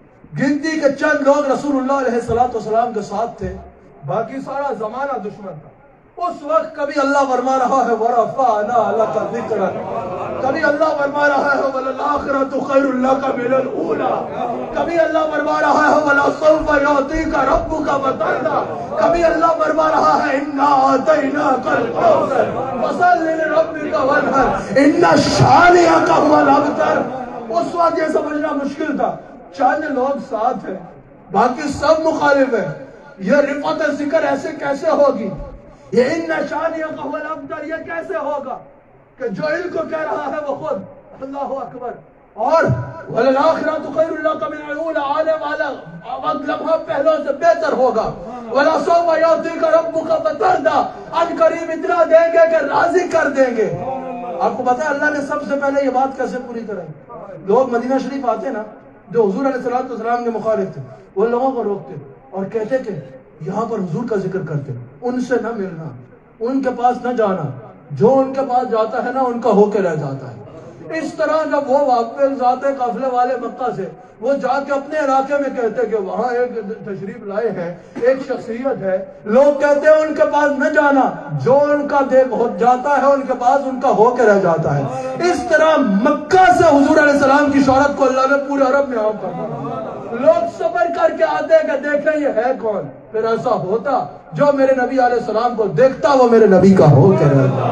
گنتی کے چند لوگ رسول اللہ علیہ السلام کے ساتھ تھے، باقی سارا زمانہ دشمن تھا. اس وقت کبھی اللہ فرما رہا ہے وَرَفَعْنَا لَكَ ذِكْرَكَ، کبھی اللہ فرما رہا ہے وَلَلْآخِرَةُ خَيْرٌ لَكَ مِنَ الْأُولَىٰ، کبھی اللہ فرما رہا ہے وَلَسَوْفَ يُعْطِيكَ رَبُّكَ فَتَرْضَىٰ، کبھی اللہ فرما رہا ہے إِنَّا أَعْطَيْنَاكَ الْكَوْثَرَ فَصَلِّ لِرَبِّكَ وَانْحَرْ إِنَّ شَانِئَكَ هُوَ الْأَبْتَرُ. اس وقت یہ سمجھنا مشکل تھا، چند لوگ ساتھ ہیں باقی سب مخالف ہیں. یہ رفعت ذکر ایسے کیسے ہوگی؟ یہ ان شانیہ کا الابتر یہ کیسے ہوگا کہ جو علم کو کہہ رہا ہے وہ خود اللہ اکبر. اور وَلَلْآخِرَةُ خَيْرٌ لَكَ مِنَ الْأُولَىٰ، آنے والا وقت لمحہ پہلوں سے بہتر ہوگا. وَلَسَوْفَ يُعْطِيكَ رَبُّكَ فَتَرْضَىٰ، ان قریب اتنا دیں گے کہ راضی کر دیں گے. آپ کو پتا ہے اللہ نے سب سے پہلے یہ بات کیسے پوری کرائی؟ لوگ مدینہ شریف آتے نا جو حضور علیہ الصلوۃ والسلام کے مخالف تھے، وہ لوگوں کو روکتے اور کہتے کہ یہاں پر حضور کا ذکر کرتے، ان سے نہ ملنا، ان کے پاس نہ جانا، جو ان کے پاس جاتا ہے نا ان کا ہو کے رہ جاتا ہے. اس طرح جب وہ واپس آتے قافلے والے مکہ سے، وہ جا کے اپنے علاقے میں کہتے کہ وہاں ایک تشریف لائے ہیں، ایک شخصیت ہے، لوگ کہتے ہیں ان کے پاس نہ جانا، جو ان کا دیکھ ہو جاتا ہے ان کے پاس ان کا ہو کے رہ جاتا ہے. اس طرح مکہ سے حضور علیہ السلام کی شہرت کو اللہ نے پورے عرب میں عام کر دیا. لوگ صبر کر کے آتے کہ دیکھیں یہ ہے کون. پھر ایسا ہوتا جو میرے نبی علیہ السلام کو دیکھتا وہ میرے نبی کا ہو کے رہتا.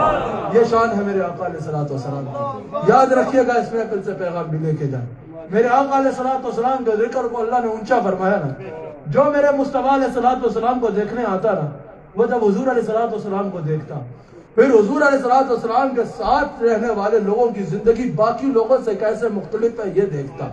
یہ شان ہے میرے آقا علیہ السلام کی. یاد رکھیے گا اس میں پھر سے پیغام بھی لے کے جائیں. میرے آقا علیہ السلام کے ذکر کو اللہ نے اونچا فرمایا نا. جو میرے مصطفیٰ علیہ السلام کو دیکھنے آتا نا وہ جب حضور علیہ السلام کو دیکھتا پھر حضور علیہ السلام کے ساتھ رہنے والے لوگوں کی زندگی باقی لوگوں سے کیسے مختلف ہے یہ دیکھتا.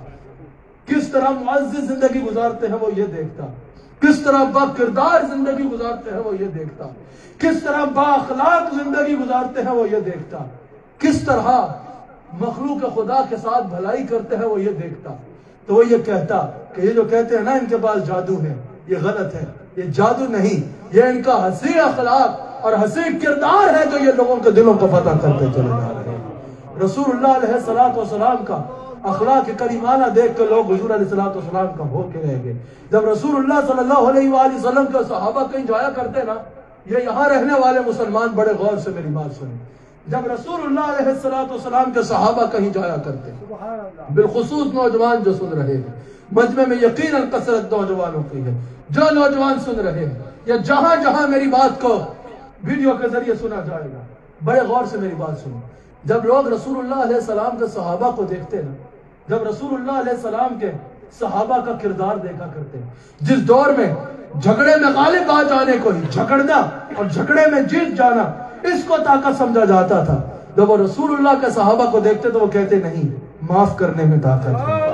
کس طرح معزز زندگی گزارتے ہیں وہ یہ دیکھتا. کس طرح با کردار زندگی گزارتے ہیں وہ یہ دیکھتا. کس طرح با اخلاق زندگی گزارتے ہیں وہ یہ دیکھتا. کس طرح مخلوق خدا کے ساتھ بھلائی کرتے ہیں وہ یہ دیکھتا تو وہ یہ کہتا کہ یہ جو کہتے ہیں نا ان کے پاس جادو ہے، یہ غلط ہے، یہ جادو نہیں، یہ ان کا حسین اخلاق اور حسین کردار ہے جو یہ لوگوں کے دلوں کو فتح کرتے چلے جا رہے ہیں۔ رسول اللہ علیہ الصلوۃ والسلام کا اخلاق کریمانہ دیکھ کے لوگ حضور علیہ الصلوۃ والسلام کا ہو کے رہ گئے۔ جب رسول اللہ صلی اللہ علیہ وآلہ وسلم کے صحابہ کہیں جایا کرتے نا، یہ یہاں رہنے والے مسلمان بڑے غور سے میری بات سنیں، جب رسول اللہ علیہ الصلوۃ والسلام کے صحابہ کہیں جایا کرتے، بالخصوص نوجوان جو سن رہے ہیں، مجمع میں یقیناً کثرت نوجوانوں کی ہے، جو نوجوان سن رہے ہیں یا جہاں جہاں میری بات کو ویڈیو کے ذریعے سنا جائے گا، بڑے غور سے میری بات سنیں۔ جب لوگ رسول اللہ علیہ السلام کے صحابہ کو دیکھتے نا، جب رسول اللہ علیہ السلام کے صحابہ کا کردار دیکھا کرتے، جس دور میں جھگڑے میں غالب آ جانے کو ہی جھگڑنا اور جھگڑے میں جیت جانا اس کو طاقت سمجھا جاتا تھا، جب وہ رسول اللہ کے صحابہ کو دیکھتے تو وہ کہتے نہیں، معاف کرنے میں طاقت ہے۔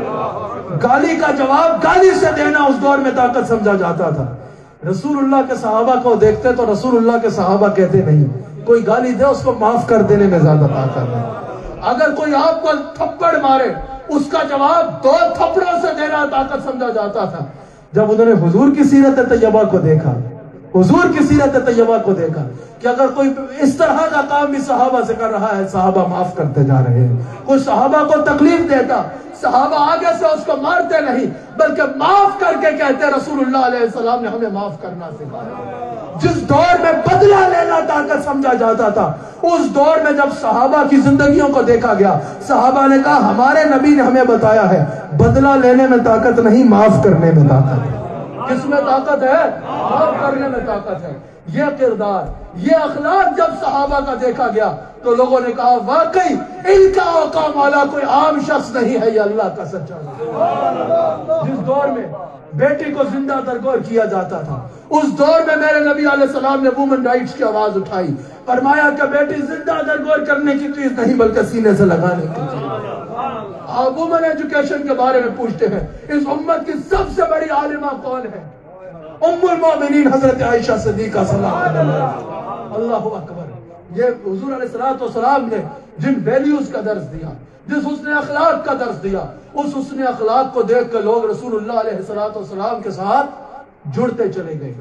گالی کا جواب گالی سے دینا اس دور میں طاقت سمجھا جاتا تھا۔ رسول اللہ کے صحابہ کو دیکھتے تو رسول اللہ کے صحابہ کہتے نہیں، کوئی گالی دے اس کو معاف کر دینے میں زیادہ طاقت ہے۔ اگر کوئی آپ کو تھپڑ مارے اس کا جواب دو تھپڑوں سے دینا طاقت سمجھا جاتا تھا۔ جب انہوں نے حضور کی سیرت طیبہ کو دیکھا، حضور کی سیرت طیبہ کو دیکھا کہ اگر کوئی اس طرح کا کام بھی صحابہ سے کر رہا ہے، صحابہ معاف کرتے جا رہے ہیں، کوئی صحابہ کو تکلیف دیتا، صحابہ آگے سے اس کو مارتے نہیں بلکہ معاف کر کے کہتے رسول اللہ علیہ السلام نے ہمیں معاف کرنا سکھایا۔ جس دور میں بدلہ لینا طاقت سمجھا جاتا تھا، اس دور میں جب صحابہ کی زندگیوں کو دیکھا گیا، صحابہ نے کہا ہمارے نبی نے ہمیں بتایا ہے بدلہ لینے میں طاقت نہیں، معاف کرنے میں طاقت ہے۔ کس میں طاقت ہے؟ معاف کرنے میں طاقت ہے۔ یہ کردار، یہ اخلاق جب صحابہ کا دیکھا گیا تو لوگوں نے کہا واقعی ان کا اوقا مولا کوئی عام شخص نہیں ہے، یہ اللہ کا سچا ہے۔ جس دور میں بیٹی کو زندہ درگور کیا جاتا تھا، اس دور میں میرے نبی علیہ السلام نے وومن رائٹس کی آواز اٹھائی، فرمایا کہ بیٹی زندہ درگور کرنے کی چیز نہیں بلکہ سینے سے لگانے کی چیز۔ آپ وومن ایجوکیشن کے بارے میں پوچھتے ہیں، اس امت کی سب سے بڑی عالمہ کون ہے؟ ام المومنین حضرت عائشہ صدیقہ سلام اللہ اللہ اکبر۔ یہ حضور علیہ الصلوۃ والسلام نے جن ویلیوز کا درس دیا، جس حسن اخلاق کا درس دیا، اس حسن اخلاق کو دیکھ کر لوگ رسول اللہ علیہ الصلوۃ والسلام کے ساتھ جڑتے چلے گئے۔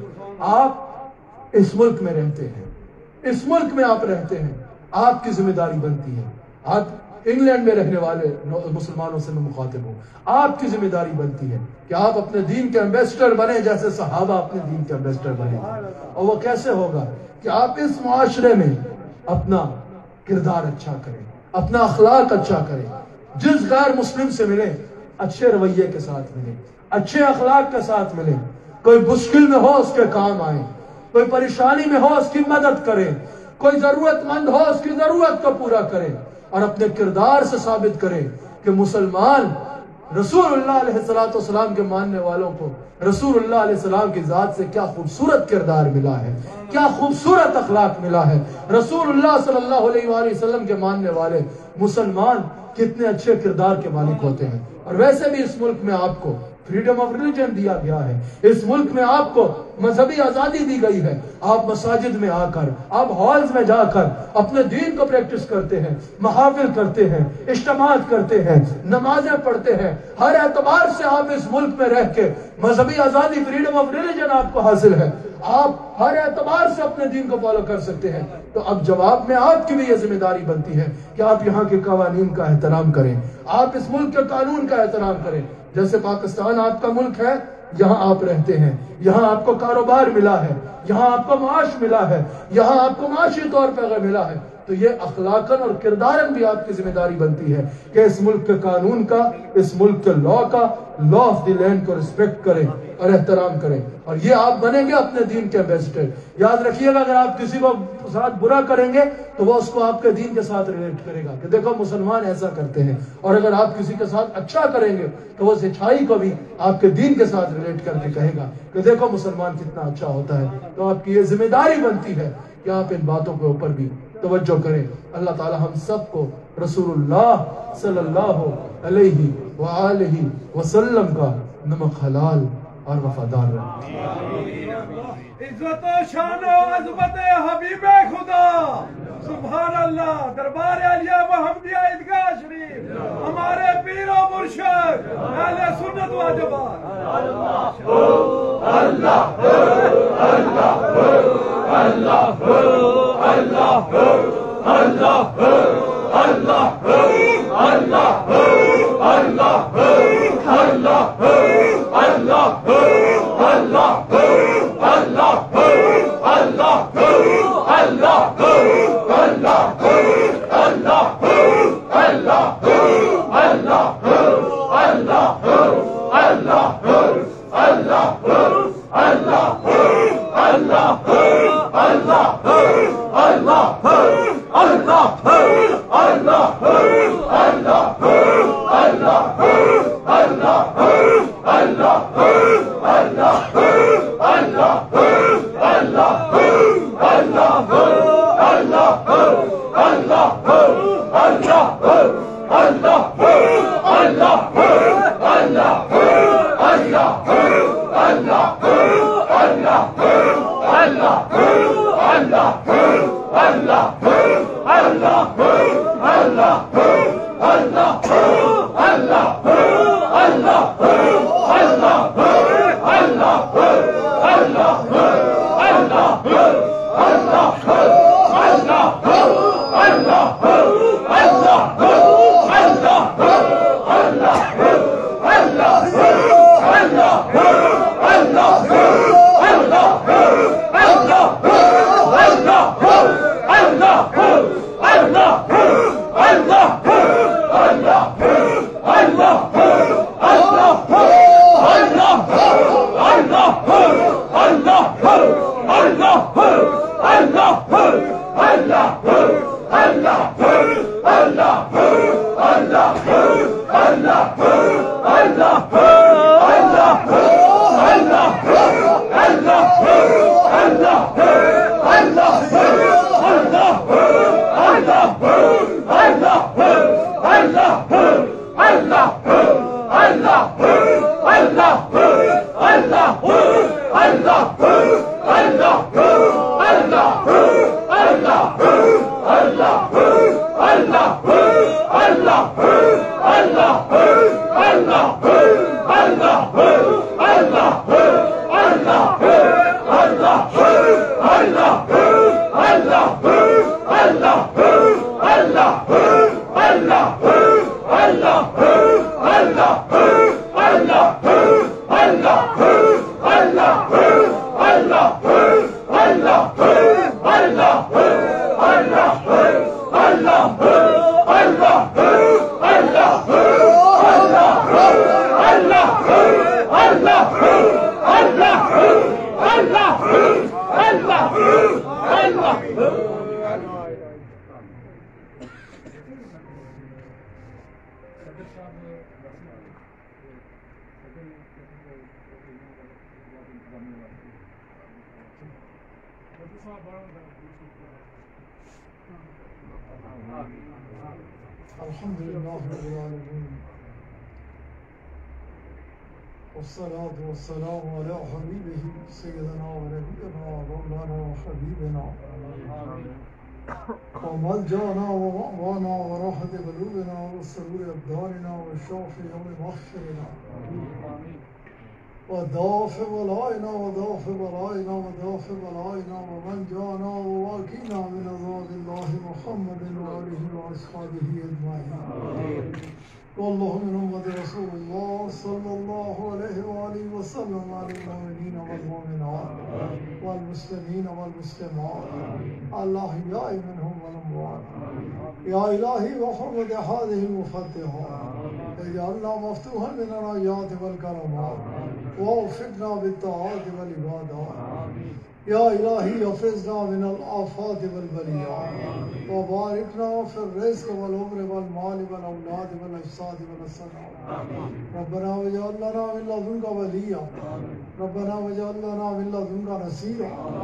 آپ اس ملک میں رہتے ہیں، اس ملک میں آپ رہتے ہیں، آپ کی ذمہ داری بنتی ہے، آپ انگلینڈ میں رہنے والے مسلمانوں سے میں مخاطب ہوں، آپ کی ذمہ داری بنتی ہے کہ آپ اپنے دین کے ایمبیسڈر بنے جیسے صحابہ اپنے دین کے ایمبیسڈر بنے۔ اور وہ کیسے ہوگا کہ آپ اس معاشرے میں اپنا کردار اچھا کریں، اپنا اخلاق اچھا کریں، جس غیر مسلم سے ملیں اچھے رویے کے ساتھ ملیں، اچھے اخلاق کے ساتھ ملیں، کوئی مشکل میں ہو اس کے کام آئیں، کوئی پریشانی میں ہو اس کی مدد کریں، کوئی ضرورت مند ہو اس کی ضرورت کو پورا کریں، اور اپنے کردار سے ثابت کریں کہ مسلمان رسول اللہ علیہ الصلوۃ والسلام کے ماننے والوں کو رسول اللہ علیہ السلام کی ذات سے کیا خوبصورت کردار ملا ہے، کیا خوبصورت اخلاق ملا ہے۔ رسول اللہ صلی اللہ علیہ وآلہ وسلم کے ماننے والے مسلمان کتنے اچھے کردار کے مالک ہوتے ہیں۔ اور ویسے بھی اس ملک میں آپ کو فریڈم آف ریلیجن دیا گیا ہے، اس ملک میں آپ کو مذہبی آزادی دی گئی ہے۔ آپ مساجد میں آ کر، آپ ہالز میں جا کر اپنے دین کو پریکٹس کرتے ہیں، محافل کرتے ہیں، اجتماعات کرتے ہیں، نمازیں پڑھتے ہیں، ہر اعتبار سے آپ اس ملک میں رہ کے مذہبی آزادی، فریڈم آف ریلیجن آپ کو حاصل ہے، آپ ہر اعتبار سے اپنے دین کو فالو کر سکتے ہیں۔ تو اب جواب میں آپ کی بھی یہ ذمہ داری بنتی ہے کہ آپ یہاں کے قوانین کا احترام کریں، آپ اس ملک کے قانون کا احترام کریں۔ جیسے پاکستان آپ کا ملک ہے، یہاں آپ رہتے ہیں، یہاں آپ کو کاروبار ملا ہے، یہاں آپ کو معاش ملا ہے، یہاں آپ کو معاشی طور پر ملا ہے، تو یہ اخلاقاً اور کرداراً بھی آپ کی ذمہ داری بنتی ہے کہ اس ملک کے قانون کا، اس ملک کے لا کا، لا آف دی لینڈ کو رسپیکٹ کریں اور احترام کریں۔ اور یہ آپ بنیں گے اپنے دین کے ایمبیسڈر۔ یاد رکھیے گا اگر آپ کسی کو ساتھ برا کریں گے تو وہ اس کو آپ کے دین کے ساتھ ریلیٹ کرے گا کہ دیکھو مسلمان ایسا کرتے ہیں، اور اگر آپ کسی کے ساتھ اچھا کریں گے تو وہ سچائی کو بھی آپ کے دین کے ساتھ ریلیٹ کر کے کہے گا کہ دیکھو مسلمان کتنا اچھا ہوتا ہے۔ تو آپ کی یہ ذمہ داری بنتی ہے کہ آپ ان باتوں کے اوپر بھی توجہ کریں۔ اللہ تعالی ہم سب کو رسول اللہ صلی اللہ علیہ وآلہ وسلم کا نمک حلال اور وفادار رہیں۔ عزت و شان و عظمت حبیب خدا، سبحان اللہ، دربار عالیہ محمدیہ عیدگاہ شریف، ہمارے پیر و مرشد اہل سنت و جماعت۔ اللہ اللہ اللہ اللہ اللہ اللہ اللہ اللہ الحمد لله رب العالمين، والصلاة والسلام على حبيبه سيدنا ونبينا ومولانا وحبيبنا وملجأنا ومأوانا وراحة قلوبنا وسرور أبداننا والشافي يوم محشرنا ودافع بلائنا ودافع بلائنا ودافع بلائنا ومن جانا وواقينا من عذاب الله محمد وآله وأصحابه أجمعين. والله من أمة رسول الله صلى الله عليه وآله وسلم على المؤمنين والمؤمنات والمسلمين والمسلمات الأحياء منهم والأموات. يا إلهي وحرمة هذه المفتحات اجعلنا مفتوحا من الآيات والكرامات ووفقنا بالطاعات والعبادات. يا إلهي احفظنا من الآفات والبليات وباركنا في الرزق والعمر والمال والأولاد والأجساد والأسنان. ربنا واجعل لنا من لدنك وليا، ربنا واجعل لنا من لدنك نصيرا،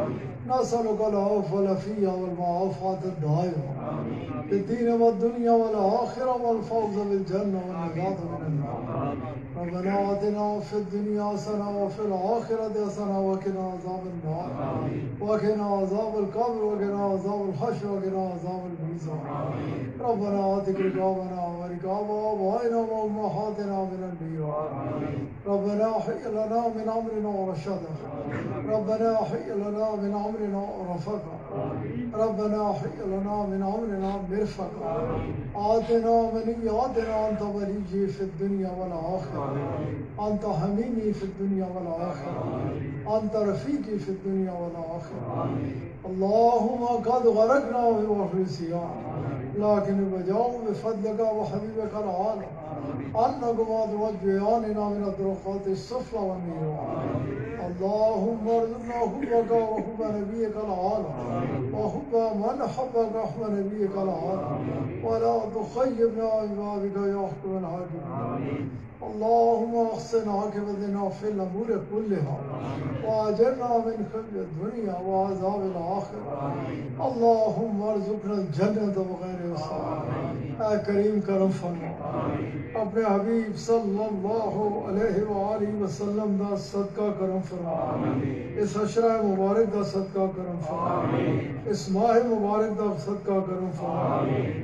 نسألك العفو والعافية والمعافاة الدائمة في الدين والدنيا والآخرة والفوز بالجنة والنجاة من النار. ربنا آتنا في الدنيا حسنة وفي الآخرة حسنة وقنا عذاب النار وقنا عذاب القبر وقنا عذاب الحشر وقنا عذاب الميزان. ربنا آتك رقابنا ورقاب آبائنا وأمهاتنا من النيران. ربنا هيئ لنا من أمرنا رشدا. ربنا هيئ لنا من أمرنا رفقا. ربنا هيئ لنا من أمرنا مرفقا. آتنا منياتنا أنت وليي في الدنيا والآخرة. أنت حميمي في الدنيا والآخرة. أنت رفيقي في الدنيا والآخرة. اللهم قد غرقنا في بحر السياح لكن بجاو بفضلك وحبيبك العالم أنكم ترجعاننا من الطرقات السفلى والنيران. اللهم ارزقنا حبك وحب نبيك العالم وحب من حبك وحب نبيك العالم ولا تخيبنا عبادك يا حكم الحاكمين. اللهم احسن عاقبتنا في الامور كلها واجرنا من خزي الدنيا وعذاب الاخره. اللهم ارزقنا الجنة بغیر حساب. اے کریم کرم فرما اپنے حبیب صلی اللہ علیہ وآلہ وسلم دا صدقہ کرم فرما. اس عشرہ مبارک دا صدقہ کرم فرما. اس ماہ مبارک دا صدقہ کرم فرما.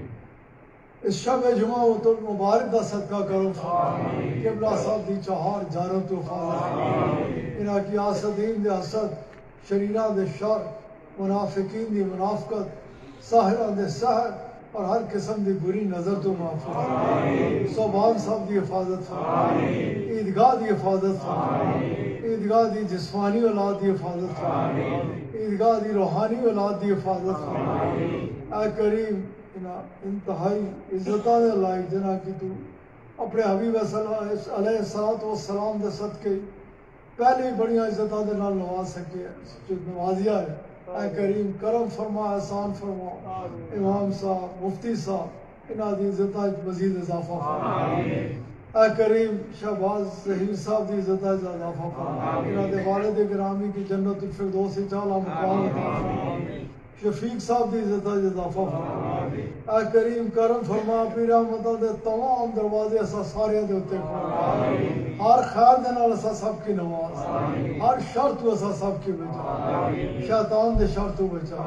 اس شب جمعہ و تو مبارک دا صدقہ کرم فرما. قبلہ صاحب دی چہار جانوں تو حفاظت. انہاں کی حاسدین دے حسد، شریران دے شر، منافقین دی منافقت، ساحران دے سحر اور ہر قسم دی بری نظر تو محفوظ. صوبان صاحب دی حفاظت فرما. عیدگاہ دی حفاظت فرما. عیدگاہ دی جسمانی اولاد دی حفاظت فرما. عیدگاہ دی روحانی اولاد دی حفاظت فرما. اے کریم انتہائی عزتاں دے لائق جنہ کی تو اپنے حبیب علیہ الصلوۃ والسلام دے صدقے پہلے ہی بڑی عزتاں دے نال نواز سکے جو نوازیا ہے. اے کریم کرم فرما، احسان فرما. امام صاحب، مفتی صاحب انہاں دی عزتاں مزید اضافہ فرما. اے کریم شہباز ظہیر صاحب دی عزتاں اضافہ فرما. انہاں دے والد گرامی کی جنت الفردوس اعلیٰ مقام عطا فرما. شفیق صاحب دی عزت اضافہ فرما. اے کریم کرم فرما، اپنی رحمتاں دے تمام دروازے اسا سارے دے اوتے کھول. ہر خیر دے نال اسا سب کی نواز. ہر شر تو اسا سب کی بچا. شیطان دے شر تو بچا،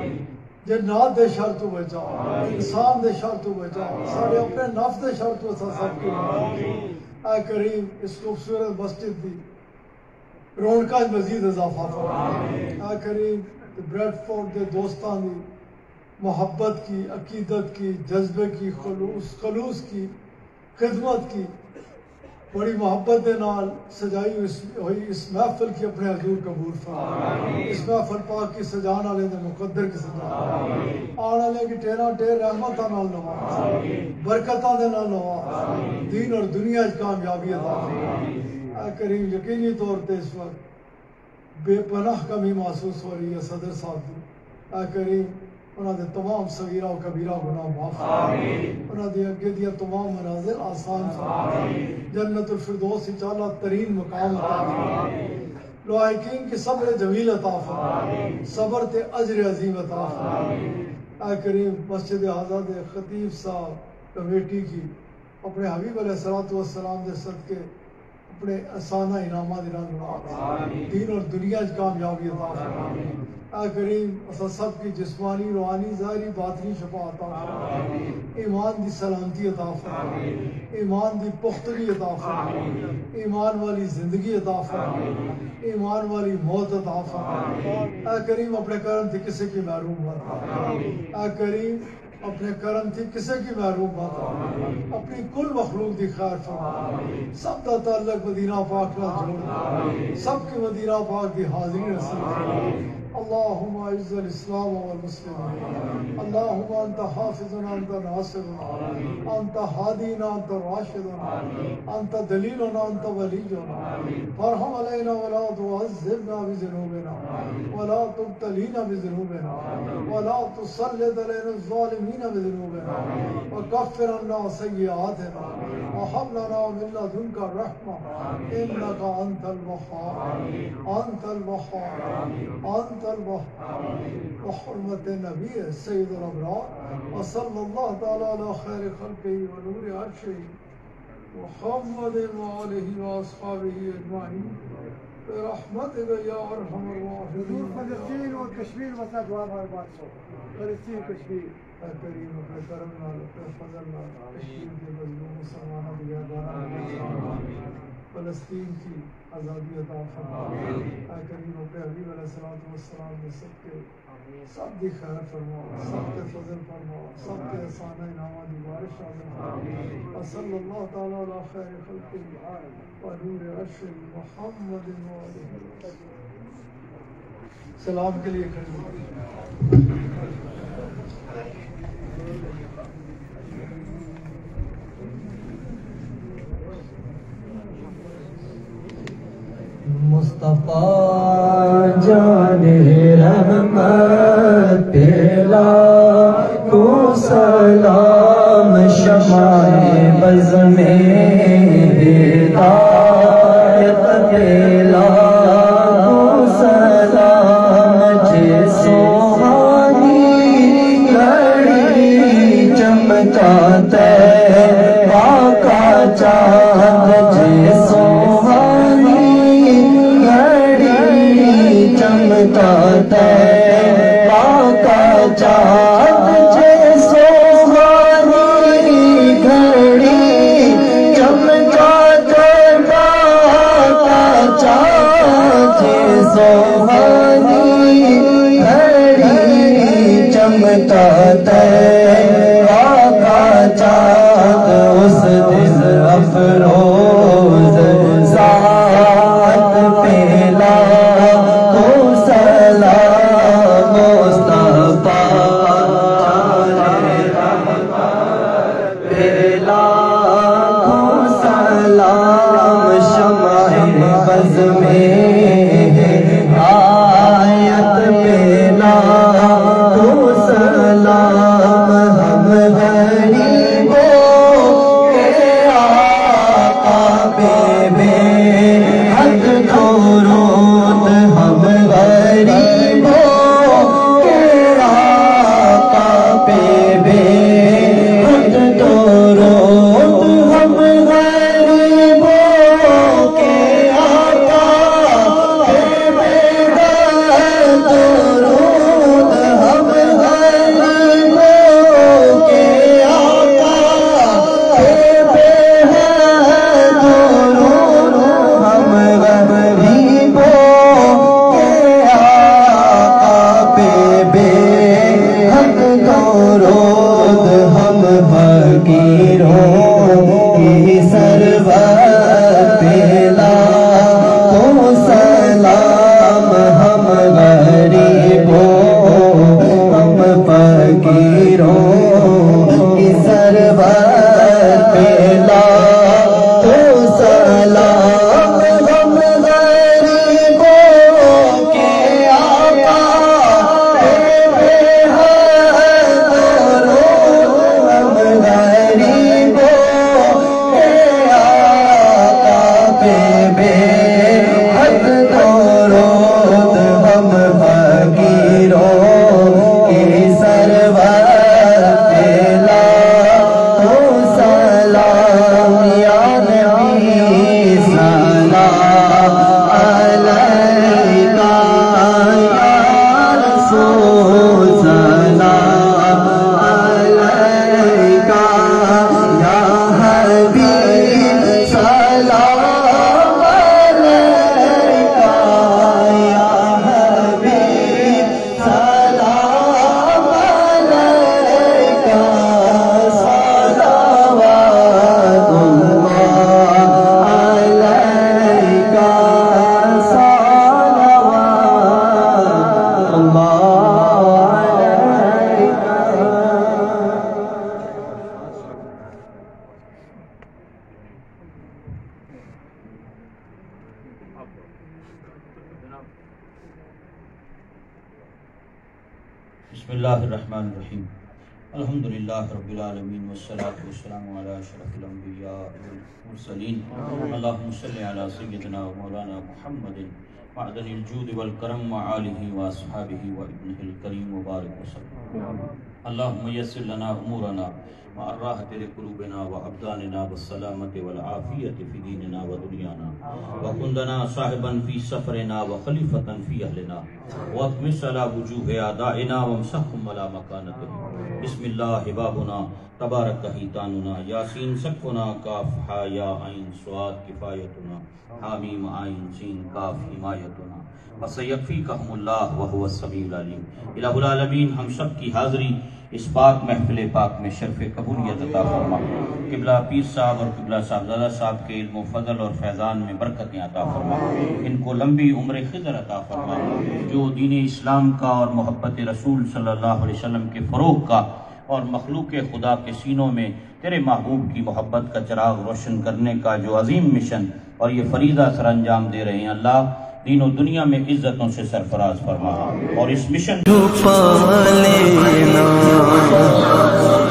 جنات دے شر تو بچا، انسان دے شر تو بچا، سارے اپنے نفس دے شر تو اسا سب کی نواز. اے کریم اس خوبصورت مسجد دی رونقاں مزید اضافہ فرما. اے کریم بریڈ فورڈ دے دوستان دی محبت کی، عقیدت کی، جذبے کی، خلوص خلوص کی، خدمت کی بڑی محبت دے نال سجائی ہوئی اس محفل کی اپنے حضور قبول فرما. اس محفل پاک کی سجان والے دے مقدر کی سجا آنے والے کی ٹیرا ٹیر رحمتاں نال نواز، برکتاں دے نال نواز، دین اور دنیا کی کامیابی عطا فرما. اے کریم یقینی طور تے اس وقت بے پناہ کمی محسوس ہو رہی ہے صدر صاحب کی. اے کریم انہاں دے تمام صغیرہ و کبیرہ گناہ معاف فرما. انہاں دے اگے دیا تمام منازل آسان فرما. جنت الفردوس وچ اعلیٰ ترین مقام عطا فرما. لائقین کی صبر جمیل عطا فرما. صبر تے اجر عظیم عطا فرما. اے کریم مسجد اعظم دے خطیب صاحب کمیٹی کی اپنے حبیب علیہ الصلوۃ والسلام دے صدقے اپنے احسانہ انعامات دے نال دین اور دنیا کی کامیابی عطا فرما. اے کریم اسا سب کی جسمانی، روحانی، ظاہری، باطنی شفا عطا فرما. ایمان دی سلامتی عطا فرما. ایمان دی پختگی عطا فرما. ایمان والی زندگی عطا فرما. ایمان والی موت عطا فرما. اے کریم اپنے کرم تھی کسی کی محروم مت. اے کریم اپنے کرم تھی کسی کی محروم مت. اپنی کل مخلوق دی خیر فرما. سب دا تعلق مدینہ پاک نال جوڑ. سب کی مدینہ پاک دی حاضری نصیب فرما. اللهم اعز الاسلام والمسلمين. اللهم انت حافظنا، انت ناصرنا، انت هادينا، انت راشدنا، انت دليلنا، انت ولينا. فارحم علينا ولا تعذبنا بذنوبنا ولا تبتلينا بذنوبنا ولا تسلط علينا الظالمين بذنوبنا وكفر عنا سيئاتنا وهب لنا من لدنك الرحمة انك انت الوهاب. انت الوهاب. انت طلبہ وحرمت نبی سید الابرار وصلی اللہ تعالی علی خیر خلقہ ونور عرشہ محمد وآلہ واصحابہ اجمعین برحمتک یا ارحم الراحمین. فلسطین اور کشمیر مسئلہ دعا ہمارے بات سو فلسطین کشمیر اے کریم اے کرم نال اے فضل نال کشمیر کے مظلوم مسلمانوں کی یادگار فلسطین کی آزادی عطا فرما. اے کریم اے حبیب علیہ الصلوۃ والسلام نے سب کے سب دی خیر فرما سب کے فضل فرما سب کے احسان انعامات دی بارش عطا فرما. صلی اللہ تعالی علی خیر خلقہ ونور عرش محمد وآلہ. سلام کے لیے کھڑے مصطفیٰ جان رحمت پیلا تو سلام شمع بز میں ہدایت پیلا تو سلام جس سوہانی گھڑی چمکاتا پاکا چاند جس سوہانی چمکاتا پاکا چاند جس سوہانی گھڑی چمکاتا پاکا چاند جس سوہانی گھڑی چمکاتا پاکا چاند اس دن افروز ذات پیلا بسم اللہ الرحمن الرحیم الحمدللہ رب العالمین والصلاة والسلام علی اشرف الانبیاء والمرسلین اللہم صلی علی سیدنا مولانا محمد معدن الجود والکرم وآلہ واصحابہ وابنہ الکریم وبارک وسلم. اللہم یسر لنا امورنا مع الراحة لقلوبنا وابداننا والسلامة والعافیة فی دیننا ودنیانا وکن لنا صاحبا فی سفرنا وخلیفتا فی اہلنا واطمس علی وجوہ اعدائنا وامسحهم علی مکانتهم. بسم اللہ بابنا تبارک حیتاننا یاسین سقفنا کاف ہا یا عین صاد کفایتنا حامیم عین سین کاف حمایتنا وسیکفیکہم اللہ وہو السمیع العلیم. الہ العالمین ہم سب کی حاضری اس پاک محفل پاک میں شرف قبولیت عطا فرما. قبلہ پیر صاحب اور قبلہ صاحبزادہ صاحب کے علم و فضل اور فیضان میں برکتیں عطا فرما. ان کو لمبی عمر خضر عطا فرما جو دین اسلام کا اور محبت رسول صلی اللہ علیہ وسلم کے فروغ کا اور مخلوق خدا کے سینوں میں تیرے محبوب کی محبت کا چراغ روشن کرنے کا جو عظیم مشن اور یہ فریضہ سر انجام دے رہے ہیں، اللہ دین و دنیا میں عزتوں سے سرفراز فرما اور اس مشن